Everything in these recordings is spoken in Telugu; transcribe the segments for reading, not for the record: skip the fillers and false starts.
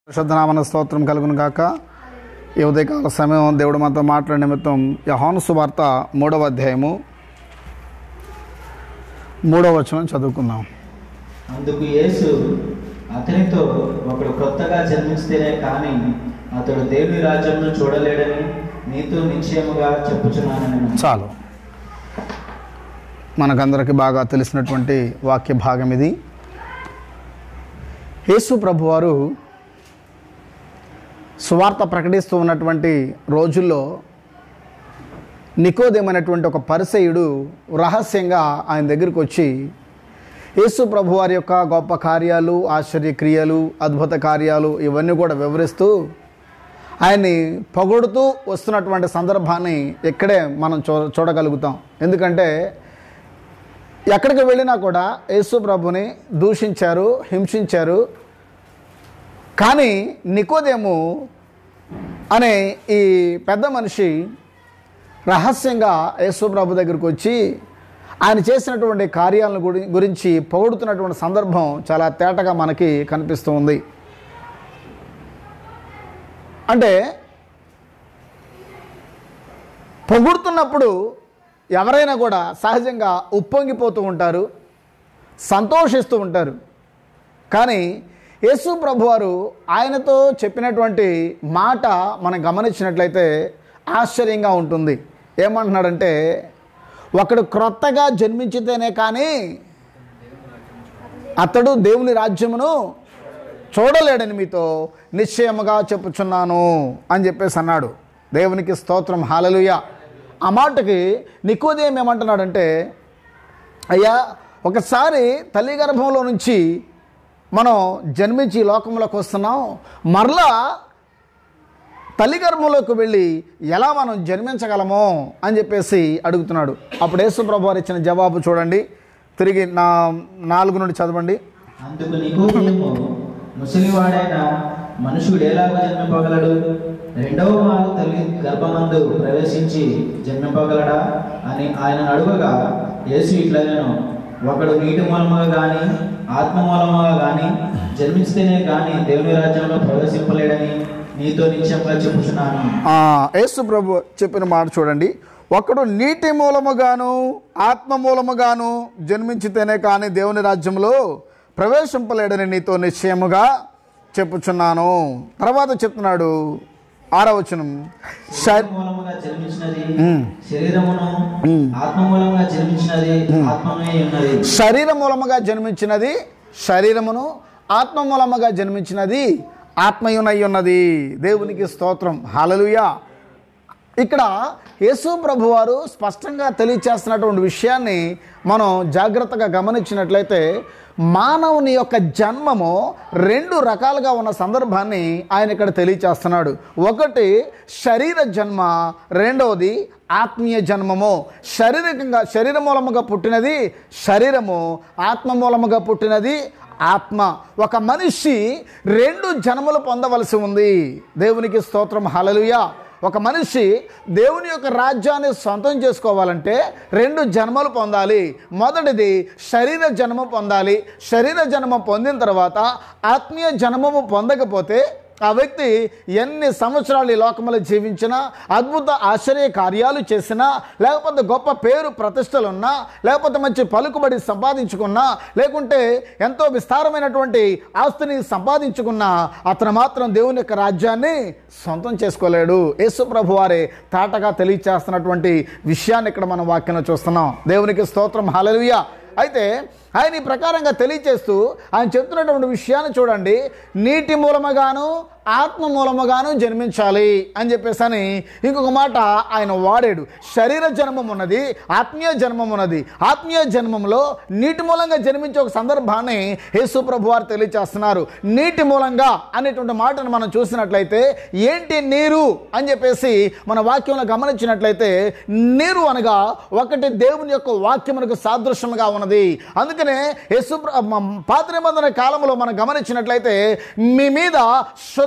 పరిశుద్ధనామన స్తోత్రం కలుగును గాక. ఈ ఉదయకాల సమయం దేవుడు మనతో మాట్లాడే నిమిత్తం యోహాను సువార్త 3వ అధ్యాయము 3వ వచనం చదువుకుందాం. అందుకు యేసు అతనితో, ఒకడు కొత్తగా జన్మిస్తేనే కానీ అతడు దేవుని రాజ్యంను చూడలేడని నీతో నిశ్చయముగా చెప్పుచున్నానని. చాలు, మనకందరికి బాగా తెలిసినటువంటి వాక్య భాగం ఇది. యేసు ప్రభువారు సువార్త ప్రకటిస్తూ ఉన్నటువంటి రోజుల్లో నికోదేమైనటువంటి ఒక పరిసయ్యుడు రహస్యంగా ఆయన దగ్గరికి వచ్చి యేసు ప్రభువారి యొక్క గొప్ప కార్యాలు, ఆశ్చర్యక్రియలు, అద్భుత కార్యాలు ఇవన్నీ కూడా వివరిస్తూ ఆయన్ని పొగుడుతూ వస్తున్నటువంటి సందర్భాన్ని ఇక్కడే మనం చూడగలుగుతాం. ఎందుకంటే ఎక్కడికి వెళ్ళినా కూడా యేసు ప్రభుని దూషించారు, హింసించారు. కానీ నికోదేము అనే ఈ పెద్ద మనిషి రహస్యంగా యేసు ప్రభు దగ్గరికి వచ్చి ఆయన చేసినటువంటి కార్యాలను గురించి పొగుడుతున్నటువంటి సందర్భం చాలా తేటగా మనకి కనిపిస్తూ ఉంది. అంటే పొగుడుతున్నప్పుడు ఎవరైనా కూడా సహజంగా ఉప్పొంగిపోతూ ఉంటారు, సంతోషిస్తూ ఉంటారు. కానీ యేసు ప్రభువారు ఆయనతో చెప్పినటువంటి మాట మనం గమనించినట్లయితే ఆశ్చర్యంగా ఉంటుంది. ఏమంటున్నాడంటే, ఒకడు క్రొత్తగా జన్మించితేనే కానీ అతడు దేవుని రాజ్యమును చూడలేడని మీతో నిశ్చయముగా చెప్పుచున్నాను అని చెప్పేసి అన్నాడు. దేవునికి స్తోత్రం, హల్లెలూయా. ఆ మాటకి నికోదేము ఏమంటున్నాడంటే, అయ్యా, ఒకసారి తల్లి గర్భంలో నుంచి మనం జన్మించి లోకంలోకి వస్తున్నాం, మరలా తల్లి గర్భంలోకి వెళ్ళి ఎలా మనం జన్మించగలమో అని చెప్పేసి అడుగుతున్నాడు. అప్పుడు యేసు ప్రభువారు ఇచ్చిన జవాబు చూడండి, తిరిగి 4 నుండి చదవండి. అందుకు నికోదేము, ముసలివాడైన మనుషుడు ఎలాగ జన్మింపగలడు? రెండవ మారు తల్లి గర్భమందు ప్రవేశించి జన్మింపగలడా అని ఆయన అడుగగా, యేసు ఇట్లనెను, ఒకడు నీటి మూలముగా కానీ ఆత్మ మూలముగా కానీ జన్మిస్తేనే కానీ దేవుని రాజ్యంలో ప్రవేశింపలేడని నీతో నిశ్చయంగా చెప్పుచున్నాను. యేసు ప్రభు చెప్పిన మాట చూడండి. ఒకడు నీటి మూలముగాను ఆత్మ మూలముగాను జన్మించితేనే కానీ దేవుని రాజ్యంలో ప్రవేశింపలేడని నీతో నిశ్చయముగా చెప్పుచున్నాను. తర్వాత చెప్తున్నాడు 6వ వచనం, మూలముగా జన్మించినది శరీరమును, ఆత్మ మూలముగా జన్మించినది ఆత్మమే ఉన్నది. శరీర మూలముగా జన్మించినది శరీరమును, ఆత్మ మూలముగా జన్మించినది ఆత్మయునై ఉన్నది. దేవునికి స్తోత్రం, హల్లెలూయా. ఇక్కడ యేసు ప్రభువారు స్పష్టంగా తెలియచేస్తున్నటువంటి విషయాన్ని మనం జాగ్రత్తగా గమనించినట్లయితే, మానవుని యొక్క జన్మము 2 రకాలుగా ఉన్న సందర్భాన్ని ఆయన ఇక్కడ తెలియచేస్తున్నాడు. ఒకటి శరీర జన్మ, రెండవది ఆత్మీయ జన్మము. శరీర మూలముగా పుట్టినది శరీరము, ఆత్మ మూలముగా పుట్టినది ఆత్మ. ఒక మనిషి 2 జన్మలు పొందవలసి ఉంది. దేవునికి స్తోత్రం, హల్లెలూయా. ఒక మనిషి దేవుని యొక్క రాజ్యాన్ని సొంతం చేసుకోవాలంటే 2 జన్మలు పొందాలి. మొదటిది శరీర జన్మ పొందాలి. శరీర జన్మ పొందిన తర్వాత ఆత్మీయ జన్మము పొందకపోతే ఆ వ్యక్తి ఎన్ని సంవత్సరాలు ఈ లోకంలో జీవించినా, అద్భుత ఆశ్చర్య కార్యాలు చేసినా, లేకపోతే గొప్ప పేరు ప్రతిష్టలున్నా, లేకపోతే మంచి పలుకుబడి సంపాదించుకున్నా, లేకుంటే ఎంతో విస్తారమైనటువంటి ఆస్తిని సంపాదించుకున్నా, అతను మాత్రం దేవుని యొక్క రాజ్యాన్ని సొంతం చేసుకోలేడు. యేసు ప్రభు వారే తాటగా తెలియచేస్తున్నటువంటి విషయాన్ని ఇక్కడ మనం వాక్యంలో చూస్తున్నాం. దేవునికి స్తోత్రం, హల్లెలూయా. అయితే ఆయన ఈ ప్రకారంగా తెలియచేస్తూ ఆయన చెప్తున్నటువంటి విషయాన్ని చూడండి. నీటి మూలముగాను ఆత్మ మూలముగాను జన్మించాలి అని చెప్పేసి అని ఇంకొక మాట ఆయన వాడాడు. శరీర జన్మం ఉన్నది, ఆత్మీయ జన్మం ఉన్నది. ఆత్మీయ జన్మంలో నీటి మూలంగా జన్మించే ఒక సందర్భాన్ని యేసు ప్రభు వారు తెలియచేస్తున్నారు. నీటి మూలంగా అనేటువంటి మాటను మనం చూసినట్లయితే, ఏంటి నీరు అని చెప్పేసి మన వాక్యంలో గమనించినట్లయితే, నీరు అనగా ఒకటి దేవుని యొక్క వాక్యమునకు సాదృశ్యముగా ఉన్నది. అందుకనే యేసు పాత నిబంధన కాలంలో మనం గమనించినట్లయితే, మీ మీద శుద్ధ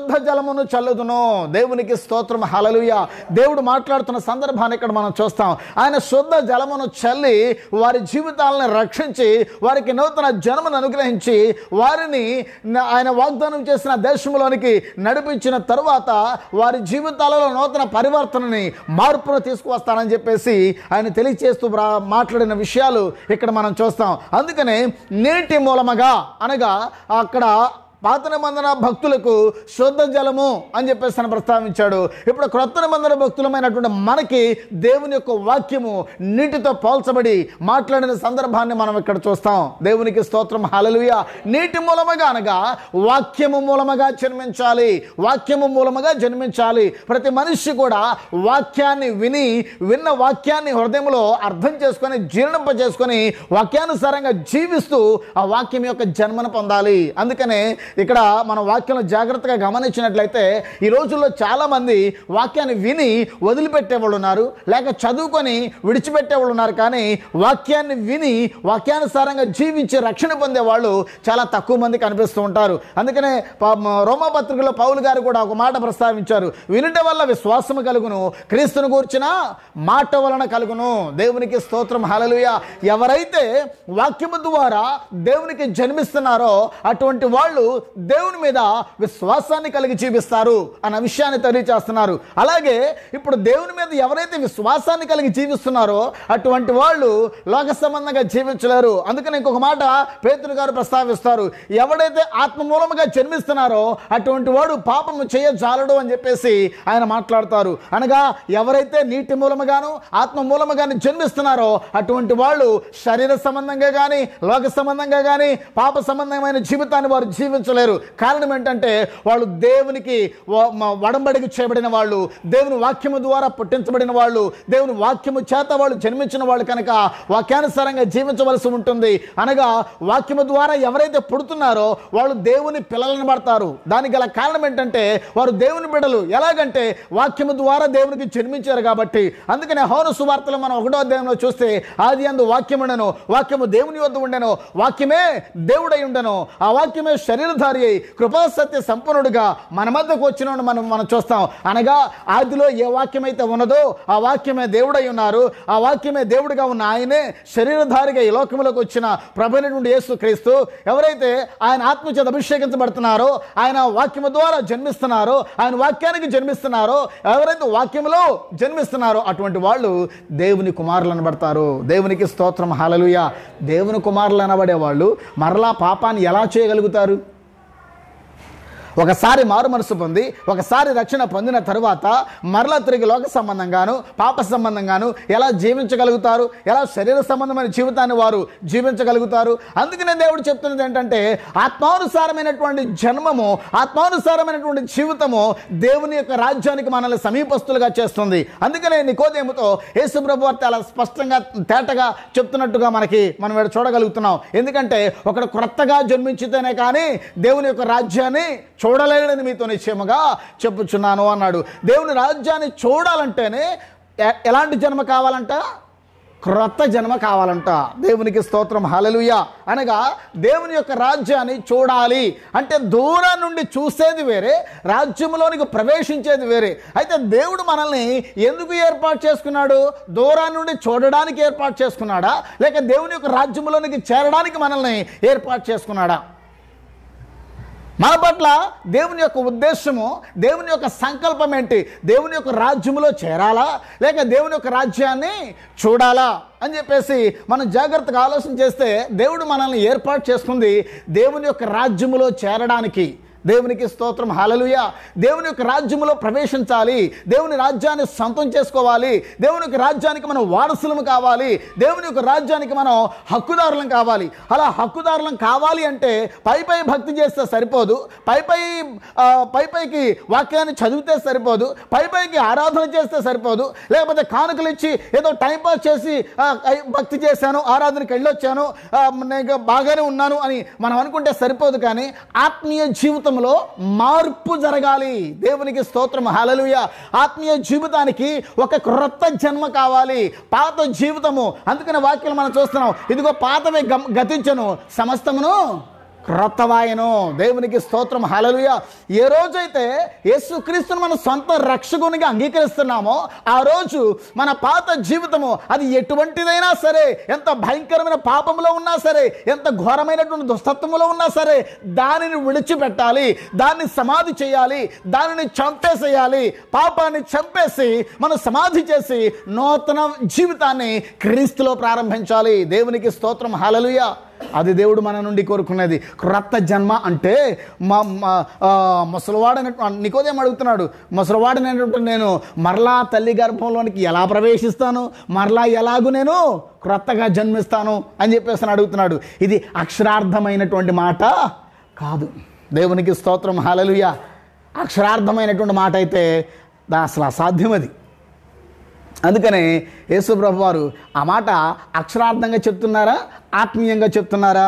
శుద్ధ జలమును చల్లుదును. దేవునికి స్తోత్రం, హల్లెలూయా. దేవుడు మాట్లాడుతున్న సందర్భాన్ని ఇక్కడ మనం చూస్తాం. ఆయన శుద్ధ జలమును చల్లి వారి జీవితాలను రక్షించి వారికి నూతన జన్మను అనుగ్రహించి వారిని ఆయన వాగ్దానం చేసిన దేశంలోనికి నడిపించిన తరువాత వారి జీవితాలలో నూతన పరివర్తనని, మార్పును తీసుకువస్తానని చెప్పేసి ఆయన తెలియచేస్తూ మాట్లాడిన విషయాలు ఇక్కడ మనం చూస్తాం. అందుకనే నీటి మూలముగా అనగా అక్కడ పాత నిబంధన భక్తులకు శుద్ధ జలము అని చెప్పేసి ఆయన ప్రస్తావించాడు. ఇప్పుడు క్రొత్త నిబంధన భక్తులమైనటువంటి మనకి దేవుని యొక్క వాక్యము నీటితో పోల్చబడి మాట్లాడిన సందర్భాన్ని మనం ఇక్కడ చూస్తాం. దేవునికి స్తోత్రం, హల్లెలూయా. నీటి మూలముగా అనగా వాక్యము మూలముగా జన్మించాలి, వాక్యము మూలముగా జన్మించాలి. ప్రతి మనిషి కూడా వాక్యాన్ని విన్న వాక్యాన్ని హృదయంలో అర్థం చేసుకొని జీర్ణింప చేసుకొని వాక్యానుసారంగా జీవిస్తూ ఆ వాక్యం యొక్క జన్మను పొందాలి. అందుకనే ఇక్కడ మనం వాక్యం జాగ్రత్తగా గమనించినట్లయితే ఈ రోజుల్లో చాలామంది వాక్యాన్ని విని వదిలిపెట్టే వాళ్ళు ఉన్నారు, లేక చదువుకొని విడిచిపెట్టే వాళ్ళు ఉన్నారు. కానీ వాక్యాన్ని విని వాక్యానుసారంగా జీవించి రక్షణ పొందే వాళ్ళు చాలా తక్కువ మంది కనిపిస్తూ ఉంటారు. అందుకనే రోమాపత్రికలో పౌలు గారు కూడా ఒక మాట ప్రస్తావించారు, వినుట వల్ల విశ్వాసము కలుగును, క్రీస్తును గూర్చిన మాట వలన కలుగును. దేవునికి స్తోత్రం, హల్లెలూయా. ఎవరైతే వాక్యము ద్వారా దేవునికి జన్మిస్తున్నారో అటువంటి వాళ్ళు దేవుని మీద విశ్వాసాన్ని కలిగి జీవిస్తారు అన్న విషయాన్ని తెలియజేస్తున్నారు. అలాగే ఇప్పుడు దేవుని మీద ఎవరైతే విశ్వాసాన్ని కలిగి జీవిస్తున్నారో అటువంటి వాళ్ళు లోక సంబంధంగా జీవించలేరు. అందుకని ఇంకొక మాట పేతురు గారు ప్రస్తావిస్తారు, ఎవడైతే ఆత్మ మూలముగా జన్మిస్తున్నారో అటువంటి వాడు పాపము చేయజాలడు అని చెప్పేసి ఆయన మాట్లాడతారు. అనగా ఎవరైతే నీటి మూలముగాను ఆత్మ మూలముగాను జన్మిస్తున్నారో అటువంటి వాళ్ళు శరీర సంబంధంగా కానీ లోక సంబంధంగా కానీ పాప సంబంధమైన జీవితాన్ని వారు జీవించలేరు. కారణం ఏంటంటే వాళ్ళు దేవునికి వడంబడికి చేయబడిన వాళ్ళు, దేవుని వాక్యము ద్వారా పుట్టించబడిన వాళ్ళు, దేవుని వాక్యము చేత వాళ్ళు జన్మించిన వాళ్ళు కనుక వాక్యానుసారంగా జీవించవలసి ఉంటుంది. అనగా వాక్యము ద్వారా ఎవరైతే పుడుతున్నారో వాళ్ళు దేవుని పిల్లలను పడతారు. దానికి గల కారణం ఏంటంటే వారు దేవుని బిడ్డలు. ఎలాగంటే వాక్యము ద్వారా దేవునికి జన్మించారు కాబట్టి. అందుకనే యోహాను సువార్తలో మనం 1వ అధ్యాయంలో చూస్తే ఆదియందు వాక్యము ఉండెను, వాక్యము దేవుని వద్ద ఉండెను, వాక్యమే దేవుడై ఉండెను, ఆ వాక్యమే శరీరధారి అయి కృపా సత్య సంపన్నుడుగా మన మధ్యకు వచ్చిన మనం చూస్తాం. అనగా ఆదిలో ఏ వాక్యమైతే ఉన్నదో ఆ వాక్యమే దేవుడై ఉన్నారు, ఆ వాక్యమే దేవుడిగా ఉన్న ఆయనే శరీరధారిగా ఈ లోకంలోకి వచ్చిన ప్రభువైనటువంటి యేసుక్రీస్తు. ఎవరైతే ఆయన ఆత్మ చేత అభిషేకించబడుతున్నారో, ఆయన వాక్యము ద్వారా జన్మిస్తున్నారో, ఆయన వాక్యానికి జన్మిస్తున్నారో, ఎవరైతే వాక్యములో జన్మిస్తున్నారో అటువంటి వాళ్ళు దేవుని కుమారులు అనబడతారు. దేవునికి స్తోత్రం, హల్లెలూయా. దేవుని కుమారులు అనబడే వాళ్ళు మరలా పాపాన్ని ఎలా చేయగలుగుతారు? ఒకసారి మారు మనసు పొంది ఒకసారి రక్షణ పొందిన తరువాత మరలా తిరిగి లోక సంబంధంగాను పాప సంబంధంగాను ఎలా జీవించగలుగుతారు? ఎలా శరీర సంబంధమైన జీవితాన్ని వారు జీవించగలుగుతారు? అందుకనే దేవుడు చెప్తున్నది ఏంటంటే ఆత్మానుసారమైనటువంటి జన్మము, ఆత్మానుసారమైనటువంటి జీవితము దేవుని యొక్క రాజ్యానికి మనల్ని సమీపస్తులుగా చేస్తుంది. అందుకనే నికోదేముతో యేసు ప్రభువు వారు చాలా స్పష్టంగా తేటగా చెప్తున్నట్టుగా మనం చూడగలుగుతున్నాం. ఎందుకంటే ఒకడు క్రొత్తగా జన్మించితేనే కానీ దేవుని యొక్క రాజ్యాన్ని చూడలేడని మీతో నిశ్చయముగా చెప్పుచున్నాను అన్నాడు. దేవుని రాజ్యాన్ని చూడాలంటేనే ఎలాంటి జన్మ కావాలంట? క్రొత్త జన్మ కావాలంట. దేవునికి స్తోత్రం, హల్లెలూయా. అనగా దేవుని యొక్క రాజ్యాన్ని చూడాలి అంటే దూరం నుండి చూసేది వేరే, రాజ్యంలోనికి ప్రవేశించేది వేరే. అయితే దేవుడు మనల్ని ఎందుకు ఏర్పాటు చేసుకున్నాడు? దూరం నుండి చూడడానికి ఏర్పాటు చేసుకున్నాడా, లేక దేవుని యొక్క రాజ్యంలోనికి చేరడానికి మనల్ని ఏర్పాటు చేసుకున్నాడా? మన పట్ల దేవుని యొక్క ఉద్దేశము, దేవుని యొక్క సంకల్పం ఏంటి? దేవుని యొక్క రాజ్యములో చేరాలా, లేక దేవుని యొక్క రాజ్యాన్ని చూడాలా అని చెప్పేసి మనం జాగ్రత్తగా ఆలోచన చేస్తే దేవుడు మనల్ని ఏర్పాటు చేసుకుంది దేవుని యొక్క రాజ్యములో చేరడానికి. దేవునికి స్తోత్రం, హల్లెలూయా. దేవుని యొక్క రాజ్యములో ప్రవేశించాలి, దేవుని రాజ్యాన్ని సొంతం చేసుకోవాలి, దేవుని యొక్క రాజ్యానికి మనం వారసులం కావాలి, దేవుని యొక్క రాజ్యానికి మనం హక్కుదారులం కావాలి. అలా హక్కుదారులం కావాలి అంటే పై భక్తి చేస్తే సరిపోదు, పైకి వాక్యాన్ని చదివితే సరిపోదు, పైకి ఆరాధన చేస్తే సరిపోదు, లేకపోతే కానుకలు ఇచ్చి ఏదో టైంపాస్ చేసి భక్తి చేశాను, ఆరాధనకి వెళ్ళొచ్చాను, నేను బాగానే ఉన్నాను అని మనం అనుకుంటే సరిపోదు. కానీ ఆత్మీయ జీవితం మార్పు జరగాలి. దేవునికి స్తోత్రం, హల్లెలూయా. ఆత్మీయ జీవితానికి ఒక క్రొత్త జన్మ కావాలి, పాత జీవితము. అందుకని వాక్యం మనం చూస్తున్నాం, ఇదిగో పాతవి గతించను సమస్తమును క్రొత్తవాయను. దేవునికి స్తోత్రం. హల్లెలూయా. ఏ రోజైతే యేసుక్రీస్తును మన సొంత రక్షకునిగా అంగీకరిస్తున్నామో ఆ రోజు మన పాత జీవితము అది ఎటువంటిదైనా సరే, ఎంత భయంకరమైన పాపంలో ఉన్నా సరే, ఎంత ఘోరమైనటువంటి దుస్తత్వంలో ఉన్నా సరే, దానిని విడిచిపెట్టాలి, దాన్ని సమాధి చేయాలి, దానిని చంపేసేయాలి. పాపాన్ని చంపేసి మనం సమాధి చేసి నూతన జీవితాన్ని క్రీస్తులో ప్రారంభించాలి. దేవునికి స్తోత్రం. హల్లెలూయా. అది దేవుడు మన నుండి కోరుకునేది. క్రొత్త జన్మ అంటే ముసలివాడని నికోదేము అడుగుతున్నాడు, ముసలివాడనేటువంటి నేను మరలా తల్లి గర్భంలోనికి ఎలా ప్రవేశిస్తాను, మరలా ఎలాగూ నేను క్రొత్తగా జన్మిస్తాను అని చెప్పేసి అడుగుతున్నాడు. ఇది అక్షరార్థమైనటువంటి మాట కాదు. దేవునికి స్తోత్రం. హల్లెలూయా. అక్షరార్థమైనటువంటి మాట అయితే అసలు అసాధ్యం అది. అందుకనే యేసు ప్రభు వారు ఆ మాట అక్షరార్థంగా చెప్తున్నారా, ఆత్మీయంగా చెప్తున్నారా?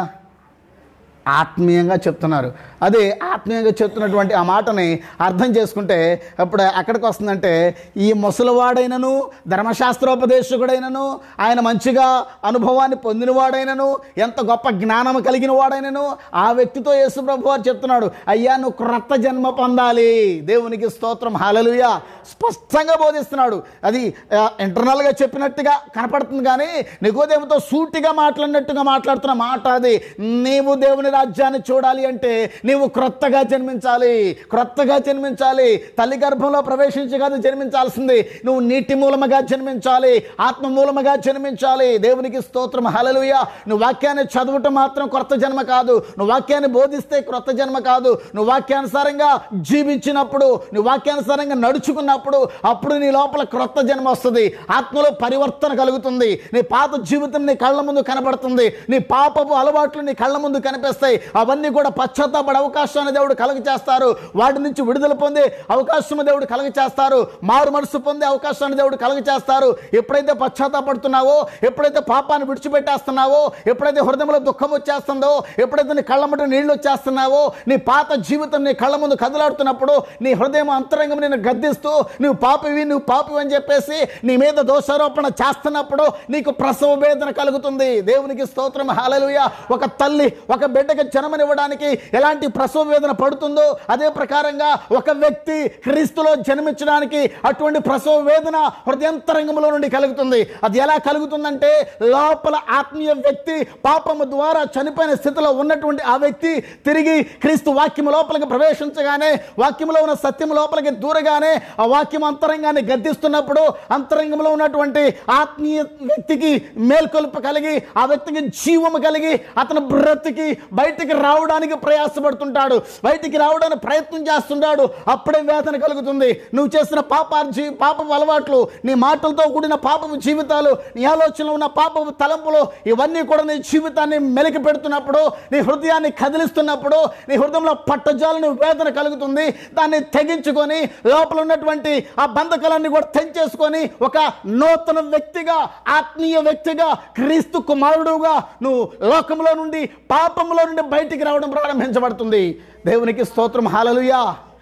ఆత్మీయంగా చెప్తున్నారు. అదే ఆత్మీయంగా చెప్తున్నటువంటి ఆ మాటని అర్థం చేసుకుంటే అప్పుడు ఎక్కడికి వస్తుందంటే, ఈ ముసలివాడైనను ధర్మశాస్త్రోపదేశకుడైనను ఆయన మంచిగా అనుభవాన్ని పొందినవాడైనను ఎంత గొప్ప జ్ఞానం కలిగిన వాడైనను ఆ వ్యక్తితో యేసు ప్రభు వారు చెప్తున్నాడు, అయ్యా నువ్వు క్రొత్త జన్మ పొందాలి. దేవునికి స్తోత్రం. హల్లెలూయా. స్పష్టంగా బోధిస్తున్నాడు. అది ఇంటర్నల్గా చెప్పినట్టుగా కనపడుతుంది, కానీ నికోదేముతో సూటిగా మాట్లాడినట్టుగా మాట్లాడుతున్న మాట అది. నీవు దేవుని రాజ్యాన్ని చూడాలి అంటే నీవు క్రొత్తగా జన్మించాలి, క్రొత్తగా జన్మించాలి. తల్లి గర్భంలో ప్రవేశించి కాదు జన్మించాల్సింది, నువ్వు నీటి మూలముగా జన్మించాలి, ఆత్మ మూలముగా జన్మించాలి. దేవునికి స్తోత్రం. హల్లెలూయా. నువ్వు వాక్యాన్ని చదవటం మాత్రం క్రొత్త జన్మ కాదు, నువ్వు వాక్యాన్ని బోధిస్తే క్రొత్త జన్మ కాదు. నువ్వు వాక్యానుసారంగా జీవించినప్పుడు, నువ్వు వాక్యానుసారంగా నడుచుకున్నప్పుడు అప్పుడు నీ లోపల క్రొత్త జన్మ వస్తుంది, ఆత్మలో పరివర్తన కలుగుతుంది, నీ పాత జీవితం నీ కళ్ళ ముందు కనబడుతుంది, నీ పాపపు అలవాట్లు నీ కళ్ళ ముందు కనిపిస్తాయి. అవన్నీ కూడా పశ్చాత్తాపడే అవకాశాన్ని దేవుడు కలుగ చేస్తారు, వాటి నుంచి విడుదల పొందే అవకాశం దేవుడు కలుగ చేస్తారు, మారు మనసు పొందే అవకాశాన్ని దేవుడు కలుగ చేస్తారు. ఎప్పుడైతే పశ్చాత్తాపడుతున్నావో, ఎప్పుడైతే పాపాన్ని విడిచిపెట్టేస్తున్నావో, ఎప్పుడైతే హృదయంలో దుఃఖం వచ్చేస్తుందో, ఎప్పుడైతే నీ కళ్ళ ముందు నీళ్లు వచ్చేస్తున్నావో, నీ పాత జీవితం నీ కళ్ళ ముందు కదలాడుతున్నప్పుడు నీ హృదయం అంతరంగం నేను గద్దిస్తూ నువ్వు పాపివి అని చెప్పేసి నీ మీద దోషారోపణ చేస్తున్నప్పుడు నీకు ప్రసవ వేదన కలుగుతుంది. దేవునికి స్తోత్రం. హల్లెలూయా. ఒక తల్లి ఒక బిడ్డకి జన్మనివ్వడానికి ఎలాంటి ప్రసవ వేదన పడుతుందో అదే ప్రకారంగా ఒక వ్యక్తి క్రీస్తులో జన్మించడానికి అటువంటి ప్రసవ వేదన హృదయంతరంగంలో నుండి కలుగుతుంది. అది ఎలా కలుగుతుందంటే, లోపల ఆత్మీయ వ్యక్తి పాపము ద్వారా చనిపోయిన స్థితిలో ఉన్నటువంటి ఆ వ్యక్తి తిరిగి క్రీస్తు వాక్యము లోపలికి ప్రవేశించగానే, వాక్యములో ఉన్న సత్యం లోపలికి దూరగానే ఆ వాక్యం అంతరంగాన్ని గద్దిస్తున్నప్పుడు అంతరంగంలో ఉన్నటువంటి ఆత్మీయ వ్యక్తికి మేల్కొల్పు కలిగి, ఆ వ్యక్తికి జీవము కలిగి అతను బ్రతికి బయటికి రావడానికి ప్రయాసపడుతుంటాడు, బయటికి రావడానికి ప్రయత్నం చేస్తుంటాడు. అప్పుడే వేదన కలుగుతుంది. నువ్వు చేసిన పాపపు అలవాట్లు, నీ మాటలతో కూడిన పాపపు జీవితాలు, నీ ఆలోచనలో ఉన్న పాపపు తలంపులు, ఇవన్నీ కూడా నీ జీవితాన్ని మెలికి పెడుతున్నప్పుడు, నీ హృదయాన్ని కదిలిస్తున్నప్పుడు నీ హృదయంలో పట్టజాలని వేదన కలుగుతుంది. దాన్ని తెగించుకొని లోపల ఉన్నటువంటి ఆ బంధకాలన్నీ కూడా తెంచేసుకొని ఒక నూతన వ్యక్తిగా, ఆత్మీయ వ్యక్తిగా, క్రీస్తు కుమారుడుగా నువ్వు లోకంలో నుండి పాపంలో నుండి బయటికి రావడం ప్రారంభించబడుతుంది. దేవునికి స్తోత్రం. హల్లెలూయా.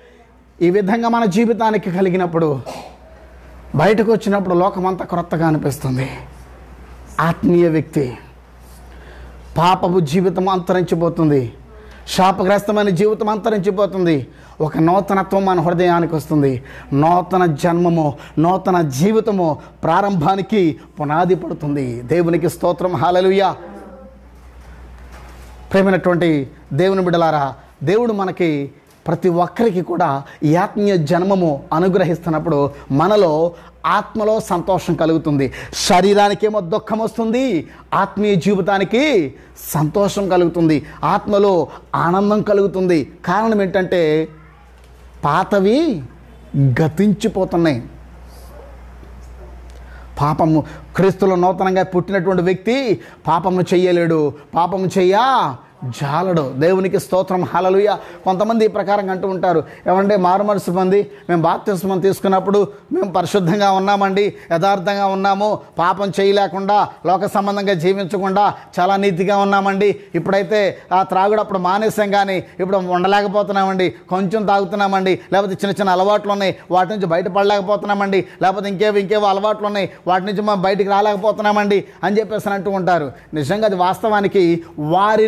ఈ విధంగా మన జీవితానికి కలిగినప్పుడు బయటకు వచ్చినప్పుడు లోకమంతా క్రొత్తగా అనిపిస్తుంది. ఆత్మీయ వ్యక్తి పాపపు జీవితం అంతరించిపోతుంది, శాపగ్రస్తమైన జీవితం అంతరించిపోతుంది. ఒక నూతనత్వం మన హృదయానికి వస్తుంది. నూతన జన్మము, నూతన జీవితము ప్రారంభానికి పునాది పడుతుంది. దేవునికి స్తోత్రం. హల్లెలూయా. ప్రేమైనటువంటి దేవుని బిడ్డలారా, దేవుడు మనకి ప్రతి ఒక్కరికి కూడా ఈ ఆత్మీయ జన్మము అనుగ్రహిస్తున్నప్పుడు మనలో ఆత్మలో సంతోషం కలుగుతుంది. శరీరానికేమో దుఃఖం వస్తుంది, ఆత్మీయ జీవితానికి సంతోషం కలుగుతుంది, ఆత్మలో ఆనందం కలుగుతుంది. కారణం ఏంటంటే పాతవి గతించిపోతున్నాయి. పాపము, క్రీస్తులో నూతనంగా పుట్టినటువంటి వ్యక్తి పాపము చెయ్యలేడు, పాపము జాలడు. దేవునికి స్తోత్రం. హల్లెలూయా. కొంతమంది ఈ ప్రకారంగా అంటూ ఉంటారు, ఏమంటే మారు మనసు పొంది మేము బాప్తిస్మం తీసుకున్నప్పుడు మేము పరిశుద్ధంగా ఉన్నామండి, యథార్థంగా ఉన్నాము, పాపం చేయలేకుండా లోక సంబంధంగా జీవించకుండా చాలా నీతిగా ఉన్నామండి. ఇప్పుడైతే ఆ త్రాగుడు అప్పుడు మానేసాం, కానీ ఇప్పుడు ఉండలేకపోతున్నామండి, కొంచెం తాగుతున్నామండి, లేకపోతే చిన్న చిన్న అలవాట్లు ఉన్నాయి వాటి నుంచి బయటపడలేకపోతున్నామండి, లేకపోతే ఇంకేవో అలవాట్లు ఉన్నాయి వాటి నుంచి మనం బయటికి రాలేకపోతున్నామండి అని చెప్పేసి అంటూ ఉంటారు. నిజంగా అది వాస్తవానికి వారిలో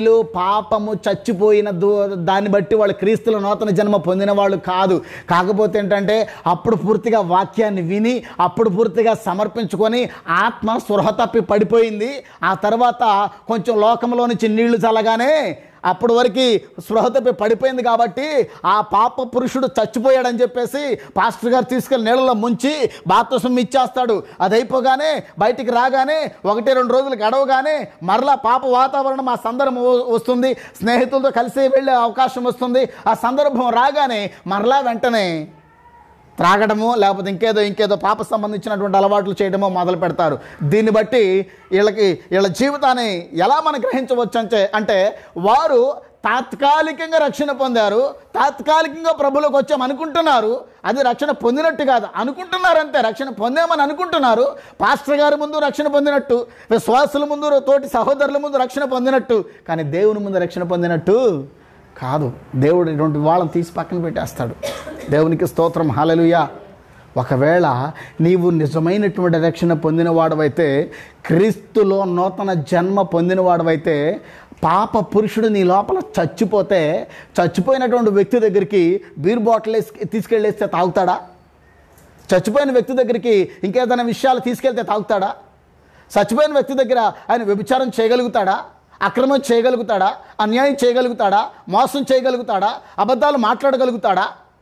పాపము చచ్చిపోయిన దాన్ని బట్టి వాళ్ళు క్రీస్తుల నూతన జన్మ పొందిన వాళ్ళు కాదు. కాకపోతే ఏంటంటే అప్పుడు పూర్తిగా వాక్యాన్ని విని అప్పుడు పూర్తిగా సమర్పించుకొని ఆత్మ స్పృహ తప్పి పడిపోయింది. ఆ తర్వాత కొంచెం లోకంలో నుంచి నీళ్లు చల్లగానే అప్పటి వరకు స్పృహ తప్పి పడిపోయింది కాబట్టి ఆ పాప పురుషుడు చచ్చిపోయాడని చెప్పేసి పాస్టర్ గారు తీసుకెళ్ళి నీళ్ళలో ముంచి బాప్తిసం ఇచ్చేస్తాడు. అది అయిపోగానే బయటికి రాగానే 1-2 రోజులు గడవగానే మరలా పాప వాతావరణం ఆ సందర్భం వస్తుంది, స్నేహితులతో కలిసి వెళ్ళే అవకాశం వస్తుంది. ఆ సందర్భం రాగానే మరలా వెంటనే త్రాగడము లేకపోతే ఇంకేదో పాప సంబంధించినటువంటి అలవాట్లు చేయడమో మొదలు పెడతారు. దీన్ని బట్టి వీళ్ళ జీవితాన్ని ఎలా మనం గ్రహించవచ్చు అంటే వారు తాత్కాలికంగా రక్షణ పొందారు, తాత్కాలికంగా ప్రభులోకి వచ్చామనుకుంటున్నారు. అది రక్షణ పొందినట్టు కాదు, అనుకుంటున్నారు అంతే. రక్షణ పొందామని అనుకుంటున్నారు. పాస్టర్ గారి ముందు రక్షణ పొందినట్టు, విశ్వాసుల ముందు, తోటి సహోదరుల ముందు రక్షణ పొందినట్టు, కానీ దేవుని ముందు రక్షణ పొందినట్టు కాదు. దేవుడు ఇటువంటి వాళ్ళని తీసి పక్కన పెట్టేస్తాడు. దేవునికి స్తోత్రం, హల్లెలూయా. ఒకవేళ నీవు నిజమైనటువంటి రక్షణ పొందినవాడవైతే, క్రీస్తులో నూతన జన్మ పొందినవాడవైతే, పాప పురుషుడు నీ లోపల చచ్చిపోయినటువంటి వ్యక్తి దగ్గరికి బీర్ బాటిల్ తీసుకెళ్ళేస్తే తాగుతాడా? చచ్చిపోయిన వ్యక్తి దగ్గరికి ఇంకేదైనా విషయాలు తీసుకెళ్తే తాగుతాడా? చచ్చిపోయిన వ్యక్తి దగ్గర ఆయన వ్యభిచారం చేయగలుగుతాడా? అక్రమం చేయగలుగుతాడా? అన్యాయం చేయగలుగుతాడా? మోసం చేయగలుగుతాడా? అబద్ధాలు మాట్లాడగలుగుతాడా?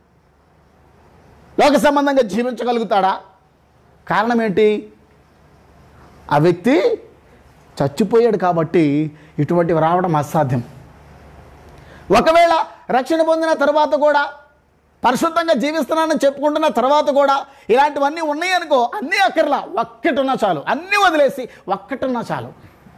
లోక సంబంధంగా జీవించగలుగుతాడా? కారణం ఏంటి? ఆ వ్యక్తి చచ్చిపోయాడు కాబట్టి ఇటువంటివి రావడం అసాధ్యం. ఒకవేళ రక్షణ పొందిన తర్వాత కూడా పరిశుద్ధంగా జీవిస్తున్నానని చెప్పుకుంటున్న తర్వాత కూడా ఇలాంటివన్నీ ఉన్నాయి అనుకో, అన్నీ అక్కర్లా, ఒక్కటున్నా చాలు, అన్నీ వదిలేసి ఒక్కటున్నా చాలు.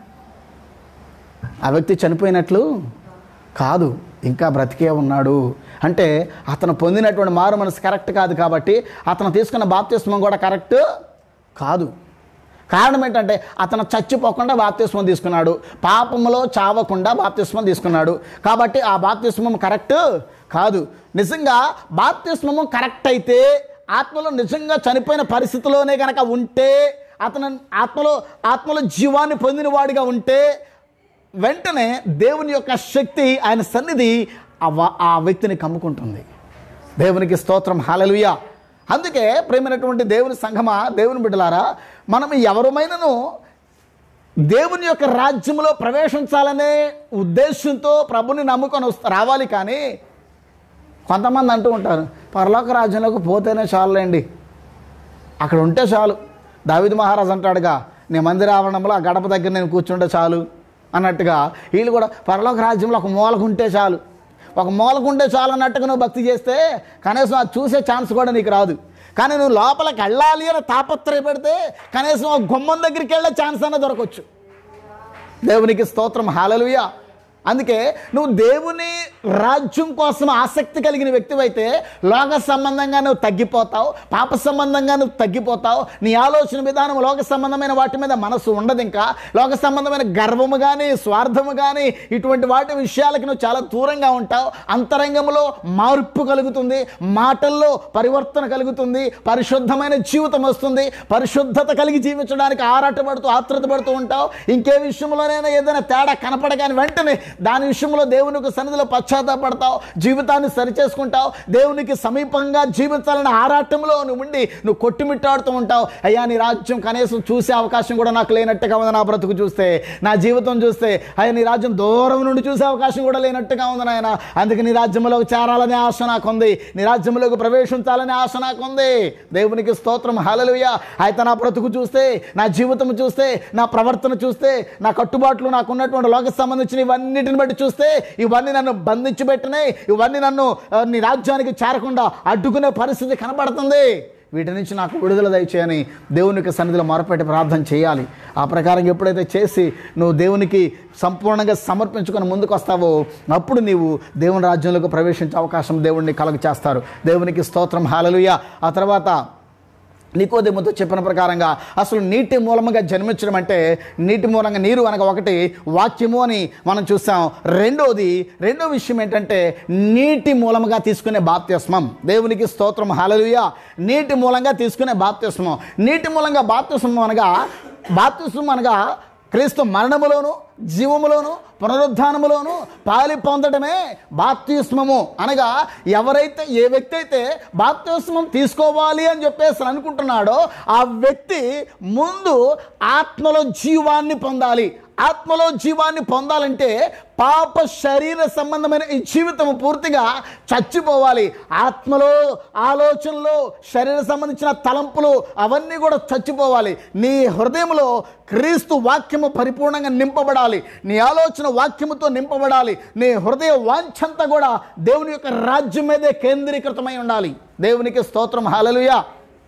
ఆ వ్యక్తి చనిపోయినట్లు కాదు, ఇంకా బ్రతికే ఉన్నాడు. అంటే అతను పొందినటువంటి మారు మనసు కరెక్ట్ కాదు కాబట్టి అతను తీసుకున్న బాప్తిస్మం కూడా కరెక్ట్ కాదు. కారణం ఏంటంటే అతను చచ్చిపోకుండా బాప్తిస్మం తీసుకున్నాడు, పాపములో చావకుండా బాప్తిస్మం తీసుకున్నాడు. కాబట్టి ఆ బాప్తిస్మం కరెక్ట్ కాదు. నిజంగా బాప్తిస్మము కరెక్ట్ అయితే, ఆత్మలో నిజంగా చనిపోయిన పరిస్థితిలోనే కనుక ఉంటే, అతను ఆత్మలో జీవాన్ని పొందిన వాడిగా ఉంటే, వెంటనే దేవుని యొక్క శక్తి, ఆయన సన్నిధి ఆ వ్యక్తిని కమ్ముకుంటుంది. దేవునికి స్తోత్రం, హల్లెలూయా. అందుకే ప్రేమైనటువంటి దేవుని సంఘమా, దేవుని బిడ్డలారా, మనం ఎవరమైనాను దేవుని యొక్క రాజ్యంలో ప్రవేశించాలనే ఉద్దేశంతో ప్రభుని నమ్ముకొని రావాలి. కానీ కొంతమంది అంటూ ఉంటారు, పరలోక రాజ్యంలోకి పోతేనే చాలులేండి, అక్కడ ఉంటే చాలు. దావీదు మహారాజు అంటాడుగా, నీ మందిర ఆవరణంలో ఆ గడప దగ్గర నేను కూర్చుంటే చాలు అన్నట్టుగా, వీళ్ళు కూడా పరలోక రాజ్యంలో ఒక మూలకుంటే చాలు, ఒక మూలకుంటే చాలు అన్నట్టుగా నువ్వు భక్తి చేస్తే కనీసం అది చూసే ఛాన్స్ కూడా నీకు రాదు. కానీ నువ్వు లోపలికి వెళ్ళాలి అని తాపత్రయపడితే కనీసం ఒక గుమ్మం దగ్గరికి వెళ్ళే ఛాన్స్ అన్న దొరకవచ్చు. దేవునికి స్తోత్రం, హల్లెలూయా. అందుకే నువ్వు దేవుని రాజ్యం కోసం ఆసక్తి కలిగిన వ్యక్తివైతే లోక సంబంధంగా నువ్వు తగ్గిపోతావు, పాప సంబంధంగా నువ్వు తగ్గిపోతావు. నీ ఆలోచన విధానం లోక సంబంధమైన వాటి మీద మనసు ఉండదు. ఇంకా లోక సంబంధమైన గర్వము కానీ, స్వార్థము కానీ, ఇటువంటి వాటి విషయాలకి నువ్వు చాలా దూరంగా ఉంటావు. అంతరంగంలో మార్పు కలుగుతుంది, మాటల్లో పరివర్తన కలుగుతుంది, పరిశుద్ధమైన జీవితం వస్తుంది. పరిశుద్ధత కలిగి జీవించడానికి ఆత్రుత పడుతూ ఉంటావు. ఇంకే విషయంలోనైనా ఏదైనా తేడా కనపడగానే వెంటనే దాని విషయంలో దేవునికి సన్నిధిలో పశ్చాత్తాపడతావు, జీవితాన్ని సరిచేసుకుంటావు. దేవునికి సమీపంగా జీవించాలనే ఆరాటంలో నువ్వు ఉండి నువ్వు కొట్టుమిట్టాడుతూ ఉంటావు. అయ్యా, నీ రాజ్యం కనీసం చూసే అవకాశం కూడా నాకు లేనట్టుగా ఉంది, నా బ్రతుకు చూస్తే, నా జీవితం చూస్తే. అయ్యా, నీ రాజ్యం దూరం నుండి చూసే అవకాశం కూడా లేనట్టుగా ఉంది నాయన. అందుకే నీ రాజ్యంలోకి చేరాలనే ఆశ నాకుంది, నీ రాజ్యంలోకి ప్రవేశించాలనే ఆశ నాకుంది. దేవునికి స్తోత్రం, హల్లెలూయా. అయితే నా బ్రతుకు చూస్తే, నా జీవితం చూస్తే, నా ప్రవర్తన చూస్తే, నా కట్టుబాట్లు, నాకున్నటువంటి లోక సంబంధించిన ఇవన్నిటిని బట్టి చూస్తే, ఇవన్నీ నన్ను బంధించి పెట్టినాయి, ఇవన్నీ నన్ను నీ రాజ్యానికి చేరకుండా అడ్డుకునే పరిస్థితి కనబడుతుంది. వీటి నుంచి నాకు విడుదల దయచేయని దేవునికి సన్నిధిలో మొరపెట్టి ప్రార్థన చేయాలి. ఆ ప్రకారం ఎప్పుడైతే చేసి నువ్వు దేవునికి సంపూర్ణంగా సమర్పించుకొని ముందుకు వస్తావో, అప్పుడు నీవు దేవుని రాజ్యంలోకి ప్రవేశించే అవకాశం దేవుడిని కలుగ చేస్తారు. దేవునికి స్తోత్రం, హల్లెలూయా. ఆ తర్వాత నికోదేముతో చెప్పిన ప్రకారంగా అసలు నీటి మూలముగా జన్మించడం అంటే, నీటి మూలంగా నీరు అనగా ఒకటి వాక్యము అని మనం చూసాం. రెండో విషయం ఏంటంటే నీటి మూలముగా తీసుకునే బాప్తిస్మం. దేవునికి స్తోత్రం, హల్లెలూయా. నీటి మూలంగా తీసుకునే బాప్తిస్మం. నీటి మూలంగా బాప్తిస్మం అనగా క్రీస్తు మరణములోను జీవములోను పునరుద్ధానములోను పాలి పొందడమే బాప్తిస్మము. అనగా ఏ వ్యక్తి అయితే బాప్తిస్మం తీసుకోవాలి అని చెప్పేసి అనుకుంటున్నాడో ఆ వ్యక్తి ముందు ఆత్మలో జీవాన్ని పొందాలి. ఆత్మలో జీవాన్ని పొందాలంటే పాప శరీర సంబంధమైన ఈ జీవితం పూర్తిగా చచ్చిపోవాలి. ఆత్మలో ఆలోచనలు, శరీర సంబంధించిన తలంపులు అవన్నీ కూడా చచ్చిపోవాలి. నీ హృదయంలో క్రీస్తు వాక్యము పరిపూర్ణంగా నింపబడాలి. నీ ఆలోచన వాక్యముతో నింపబడాలి. నీ హృదయ వాంఛంతా కూడా దేవుని యొక్క రాజ్యం మీదే కేంద్రీకృతమై ఉండాలి. దేవునికి స్తోత్రం. హల్లెలూయా.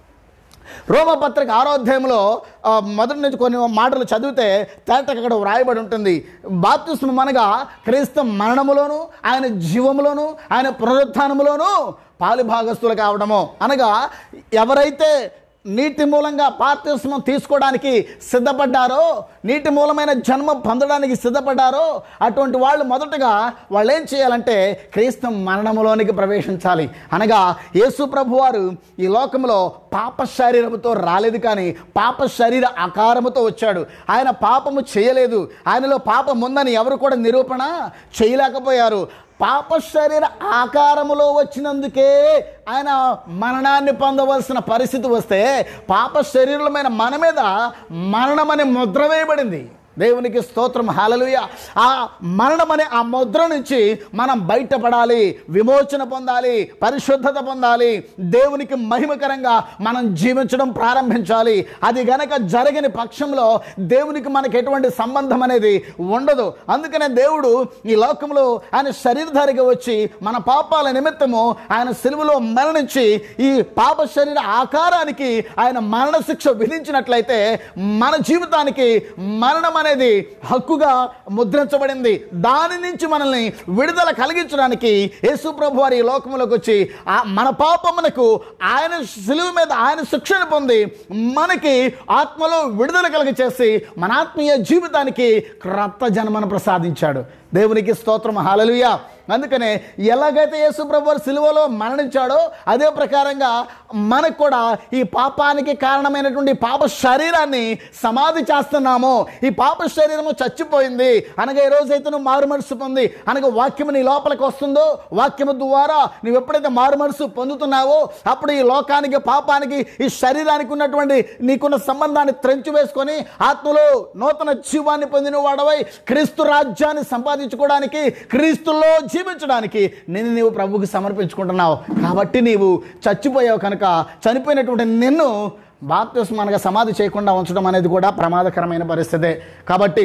రోమపత్రిక 6వ అధ్యాయంలో మొదటి నుంచి కొన్ని మాటలు చదివితే తేటగా అక్కడ వ్రాయబడి ఉంటుంది. బాప్తిస్మం అనగా క్రీస్తు మరణములోను, ఆయన జీవములోను, ఆయన పునరుత్థానములోను పాలుభాగస్తులు కావడము. అనగా ఎవరైతే నీటి మూలంగా బాప్తిస్మం తీసుకోవడానికి సిద్ధపడ్డారో, నీటి మూలమైన జన్మ పొందడానికి సిద్ధపడ్డారో అటువంటి వాళ్ళు మొదటగా వాళ్ళు ఏం చేయాలంటే క్రీస్తు మరణములోనికి ప్రవేశించాలి. అనగా యేసు ప్రభు వారు ఈ లోకంలో పాప శరీరముతో రాలేదు, కానీ పాప శరీర ఆకారముతో వచ్చాడు. ఆయన పాపము చేయలేదు. ఆయనలో పాపం ఉందని ఎవరు కూడా నిరూపణ చేయలేకపోయారు. పాప శరీర ఆకారములో వచ్చినందుకే ఆయన మరణాన్ని పొందవలసిన పరిస్థితి వస్తే పాప శరీరమైన మన మీద మరణమనే ముద్ర వేయబడింది. దేవునికి స్తోత్రం. హల్లెలూయా. ఆ మరణం అనే ఆ ముద్ర నుంచి మనం బయటపడాలి, విమోచన పొందాలి, పరిశుద్ధత పొందాలి, దేవునికి మహిమకరంగా మనం జీవించడం ప్రారంభించాలి. అది గనక జరగని పక్షంలో దేవునికి మనకి ఎటువంటి సంబంధం అనేది ఉండదు. అందుకనే దేవుడు ఈ లోకంలో ఆయన శరీరధారిగా వచ్చి మన పాపాల నిమిత్తము ఆయన సిలువలో మరణించి ఈ పాప శరీర ఆకారానికి ఆయన మరణశిక్ష విధించినట్లయితే మన జీవితానికి మరణం అనేది హక్కుగా ముద్రించబడింది. దాని నుంచి మనల్ని విడుదల కలిగించడానికి యేసు ప్రభు వారి లోకంలోకి వచ్చి మన పాపమునకు ఆయన సిలువ మీద ఆయన శిక్షను పొంది మనకి ఆత్మలో విడుదల కలిగచేసి మన ఆత్మీయ జీవితానికి క్రొత్త జన్మను ప్రసాదించాడు. దేవునికి స్తోత్రం. హల్లెలూయా. అందుకనే ఎలాగైతే యేసు ప్రభు వారు సిలువలో మరణించాడో అదే ప్రకారంగా మనకు కూడా ఈ పాపానికి కారణమైనటువంటి పాప శరీరాన్ని సమాధి చేస్తున్నాము. ఈ పాప శరీరము చచ్చిపోయింది అనగా ఈ రోజైతే నువ్వు మారు మనసు పొంది అనగా వాక్యము నీ లోపలికి వస్తుందో, వాక్యము ద్వారా నువ్వు ఎప్పుడైతే మారు మనసు పొందుతున్నావో అప్పుడు ఈ లోకానికి, పాపానికి, ఈ శరీరానికి ఉన్నటువంటి నీకున్న సంబంధాన్ని త్రెంచి వేసుకొని ఆత్మలో నూతన జీవాన్ని పొందిన వాడవై క్రీస్తు రాజ్యాన్ని సంపాదించుకోవడానికి, క్రీస్తులో జీవించడానికి నీవు ప్రభువుకి సమర్పించుకుంటున్నావు. కాబట్టి నీవు చచ్చిపోయావు కనుక చనిపోయినటువంటి నిన్ను బాప్తిస్మం అనగా సమాధి చేయకుండా ఉంచడం అనేది కూడా ప్రమాదకరమైన పరిస్థితే. కాబట్టి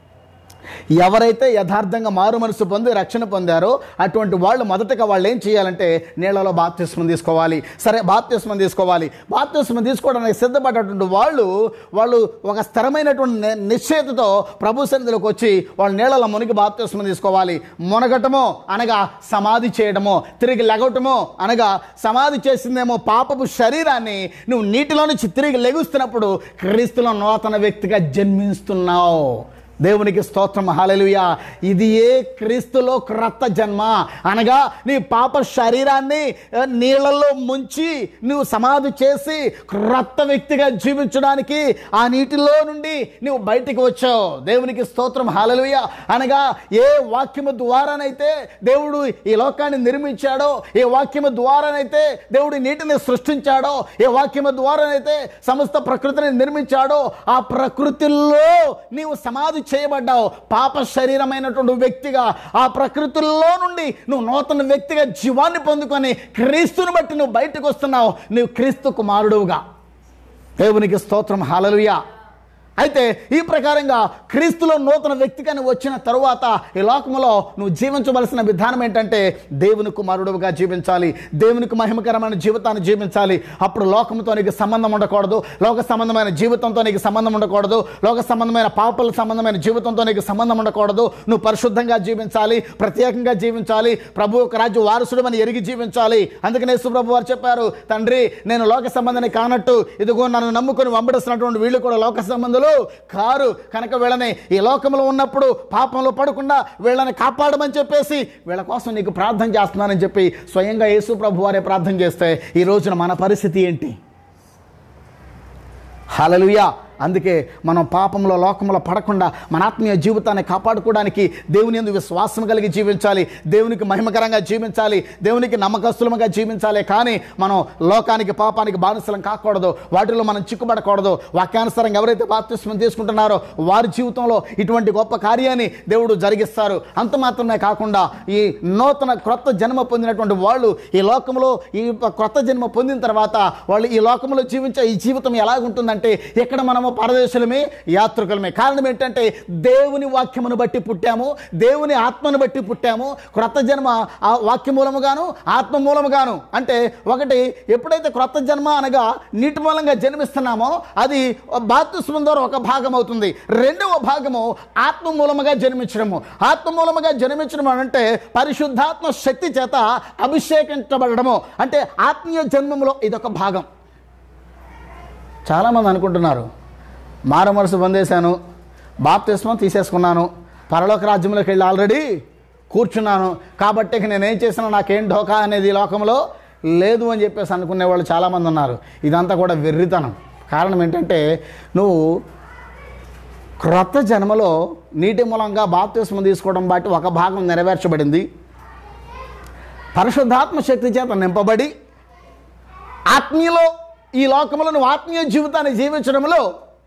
ఎవరైతే యథార్థంగా మారు మనసు పొంది రక్షణ పొందారో అటువంటి వాళ్ళు మొదటగా వాళ్ళు ఏం చేయాలంటే నీళ్లలో బాప్తిస్మం తీసుకోవాలి. సరే, బాప్తిస్మం తీసుకోవాలి. బాప్తిస్మం తీసుకోవడానికి సిద్ధపడ్డటువంటి వాళ్ళు ఒక స్థిరమైనటువంటి నిశ్చయతతో ప్రభు సన్నిధిలోకి వచ్చి వాళ్ళు నీళ్లలో మునిగి బాప్తిస్మం తీసుకోవాలి. మునగటమో అనగా సమాధి చేయడమో, తిరిగి లెగటమో అనగా సమాధి చేసిందేమో పాపపు శరీరాన్ని నువ్వు నీటిలో నుంచి తిరిగి లెగుస్తున్నప్పుడు క్రీస్తులో నూతన వ్యక్తిగా జన్మిస్తున్నావు. దేవునికి స్తోత్రం. హల్లెలూయా. ఇది ఏ క్రీస్తులో క్రొత్త జన్మ అనగా నీ పాప శరీరాన్ని నీళ్ళల్లో ముంచి నువ్వు సమాధి చేసి క్రొత్త వ్యక్తిగా జీవించడానికి ఆ నీటిలో నుండి నువ్వు బయటికి వచ్చావు. దేవునికి స్తోత్రం. హల్లెలూయా. అనగా ఏ వాక్యము ద్వారానైతే దేవుడు ఈ లోకాన్ని నిర్మించాడో, ఏ వాక్యము ద్వారానైతే దేవుడు నీటిని సృష్టించాడో, ఏ వాక్యము ద్వారానైతే సమస్త ప్రకృతిని నిర్మించాడో ఆ ప్రకృతిలో నీవు సమాధి చేయబడ్డావు. పాప శరీరమైనటువంటి వ్యక్తిగా ఆ ప్రకృతిలో నుండి నువ్వు నూతన వ్యక్తిగా జీవాన్ని పొందుకొని క్రీస్తుని బట్టి నువ్వు బయటకు వస్తున్నావు. నువ్వు క్రీస్తు కుమారుడుగా. దేవునికి స్తోత్రం. హల్లెలూయా. అయితే ఈ ప్రకారంగా క్రీస్తులో నూతన వ్యక్తిగా నువ్వు వచ్చిన తరువాత ఈ లోకంలో నువ్వు జీవించవలసిన విధానం ఏంటంటే దేవుని కుమారుడుగా జీవించాలి, దేవునికి మహిమకరమైన జీవితాన్ని జీవించాలి. అప్పుడు లోకంతో నీకు సంబంధం ఉండకూడదు, లోక సంబంధమైన జీవితంతో నీకు సంబంధం ఉండకూడదు, లోక సంబంధమైన పాపల సంబంధమైన జీవితంతో నీకు సంబంధం ఉండకూడదు. నువ్వు పరిశుద్ధంగా జీవించాలి, ప్రత్యేకంగా జీవించాలి, ప్రభు యొక్క రాజ్య వారసుడు అని ఎరిగి జీవించాలి. అందుకనే యేసు ప్రభు వారు చెప్పారు, తండ్రి నేను లోక సంబంధాన్ని కానట్టు ఇదిగో నన్ను నమ్ముకొని వెంబడిస్తున్నటువంటి వీళ్ళు కూడా లోక సంబంధులు కారు కనుక వీళ్ళని ఈ లోకంలో ఉన్నప్పుడు పాపంలో పడకుండా వీళ్ళని కాపాడమని చెప్పేసి వీళ్ళ కోసం నీకు ప్రార్థన చేస్తున్నానని చెప్పి స్వయంగా యేసు ప్రభు వారే ప్రార్థన చేస్తే ఈ రోజున మన పరిస్థితి ఏంటి? హల్లెలూయా. అందుకే మనం పాపంలో లోకంలో పడకుండా మన ఆత్మీయ జీవితాన్ని కాపాడుకోవడానికి దేవుని యందు విశ్వాసం కలిగి జీవించాలి, దేవునికి మహిమకరంగా జీవించాలి, దేవునికి నమ్మకస్తులముగా జీవించాలి. కానీ మనం లోకానికి పాపానికి బానిసలం కాకూడదు, వాటిలో మనం చిక్కుపడకూడదు. వాక్యానుసారంగా ఎవరైతే బాప్తిస్మం తీసుకుంటున్నారో వారి జీవితంలో ఇటువంటి గొప్ప కార్యాన్ని దేవుడు జరిగిస్తారు. అంత మాత్రమే కాకుండా ఈ నూతన క్రొత్త జన్మ పొందినటువంటి వాళ్ళు ఈ లోకంలో ఈ క్రొత్త జన్మ పొందిన తర్వాత వాళ్ళు ఈ లోకంలో జీవించే ఈ జీవితం ఎలాగుంటుందంటే ఇక్కడ మనము పరదేశులమే, యాత్రికులమే. కారణం ఏంటంటే దేవుని వాక్యమును బట్టి పుట్టాము, దేవుని ఆత్మను బట్టి పుట్టాము. క్రొత్త జన్మ ఆ వాక్య మూలముగాను ఆత్మ మూలముగాను. అంటే ఒకటి ఎప్పుడైతే క్రొత్త జన్మ అనగా నీటి మూలంగా జన్మిస్తున్నామో అది బాప్తిస్మం ద్వారా ఒక భాగం అవుతుంది. రెండవ భాగము ఆత్మ మూలముగా జన్మించడము. ఆత్మ మూలముగా జన్మించడం అంటే పరిశుద్ధాత్మ శక్తి చేత అభిషేకించబడము, అంటే ఆత్మీయ జన్మములో ఇదొక భాగం. చాలామంది అనుకుంటున్నారు మారు మనసు పొందేశాను, బాప్తిస్మం తీసేసుకున్నాను, పరలోక రాజ్యంలోకి వెళ్ళి ఆల్రెడీ కూర్చున్నాను, కాబట్టి ఇక నేనేం చేసినా నాకేం ఢోకా అనేది ఈ లోకంలో లేదు అని చెప్పేసి అనుకునే వాళ్ళు చాలామంది ఉన్నారు. ఇదంతా కూడా వెర్రితనం. కారణం ఏంటంటే నువ్వు క్రొత్త జన్మలో నీటి మూలంగా బాప్తిస్మం తీసుకోవడం బట్టి ఒక భాగం నెరవేర్చబడింది, పరిశుద్ధాత్మ శక్తి చేత నింపబడి ఆత్మీయలో ఈ లోకంలో నువ్వు ఆత్మీయ జీవితాన్ని జీవించడంలో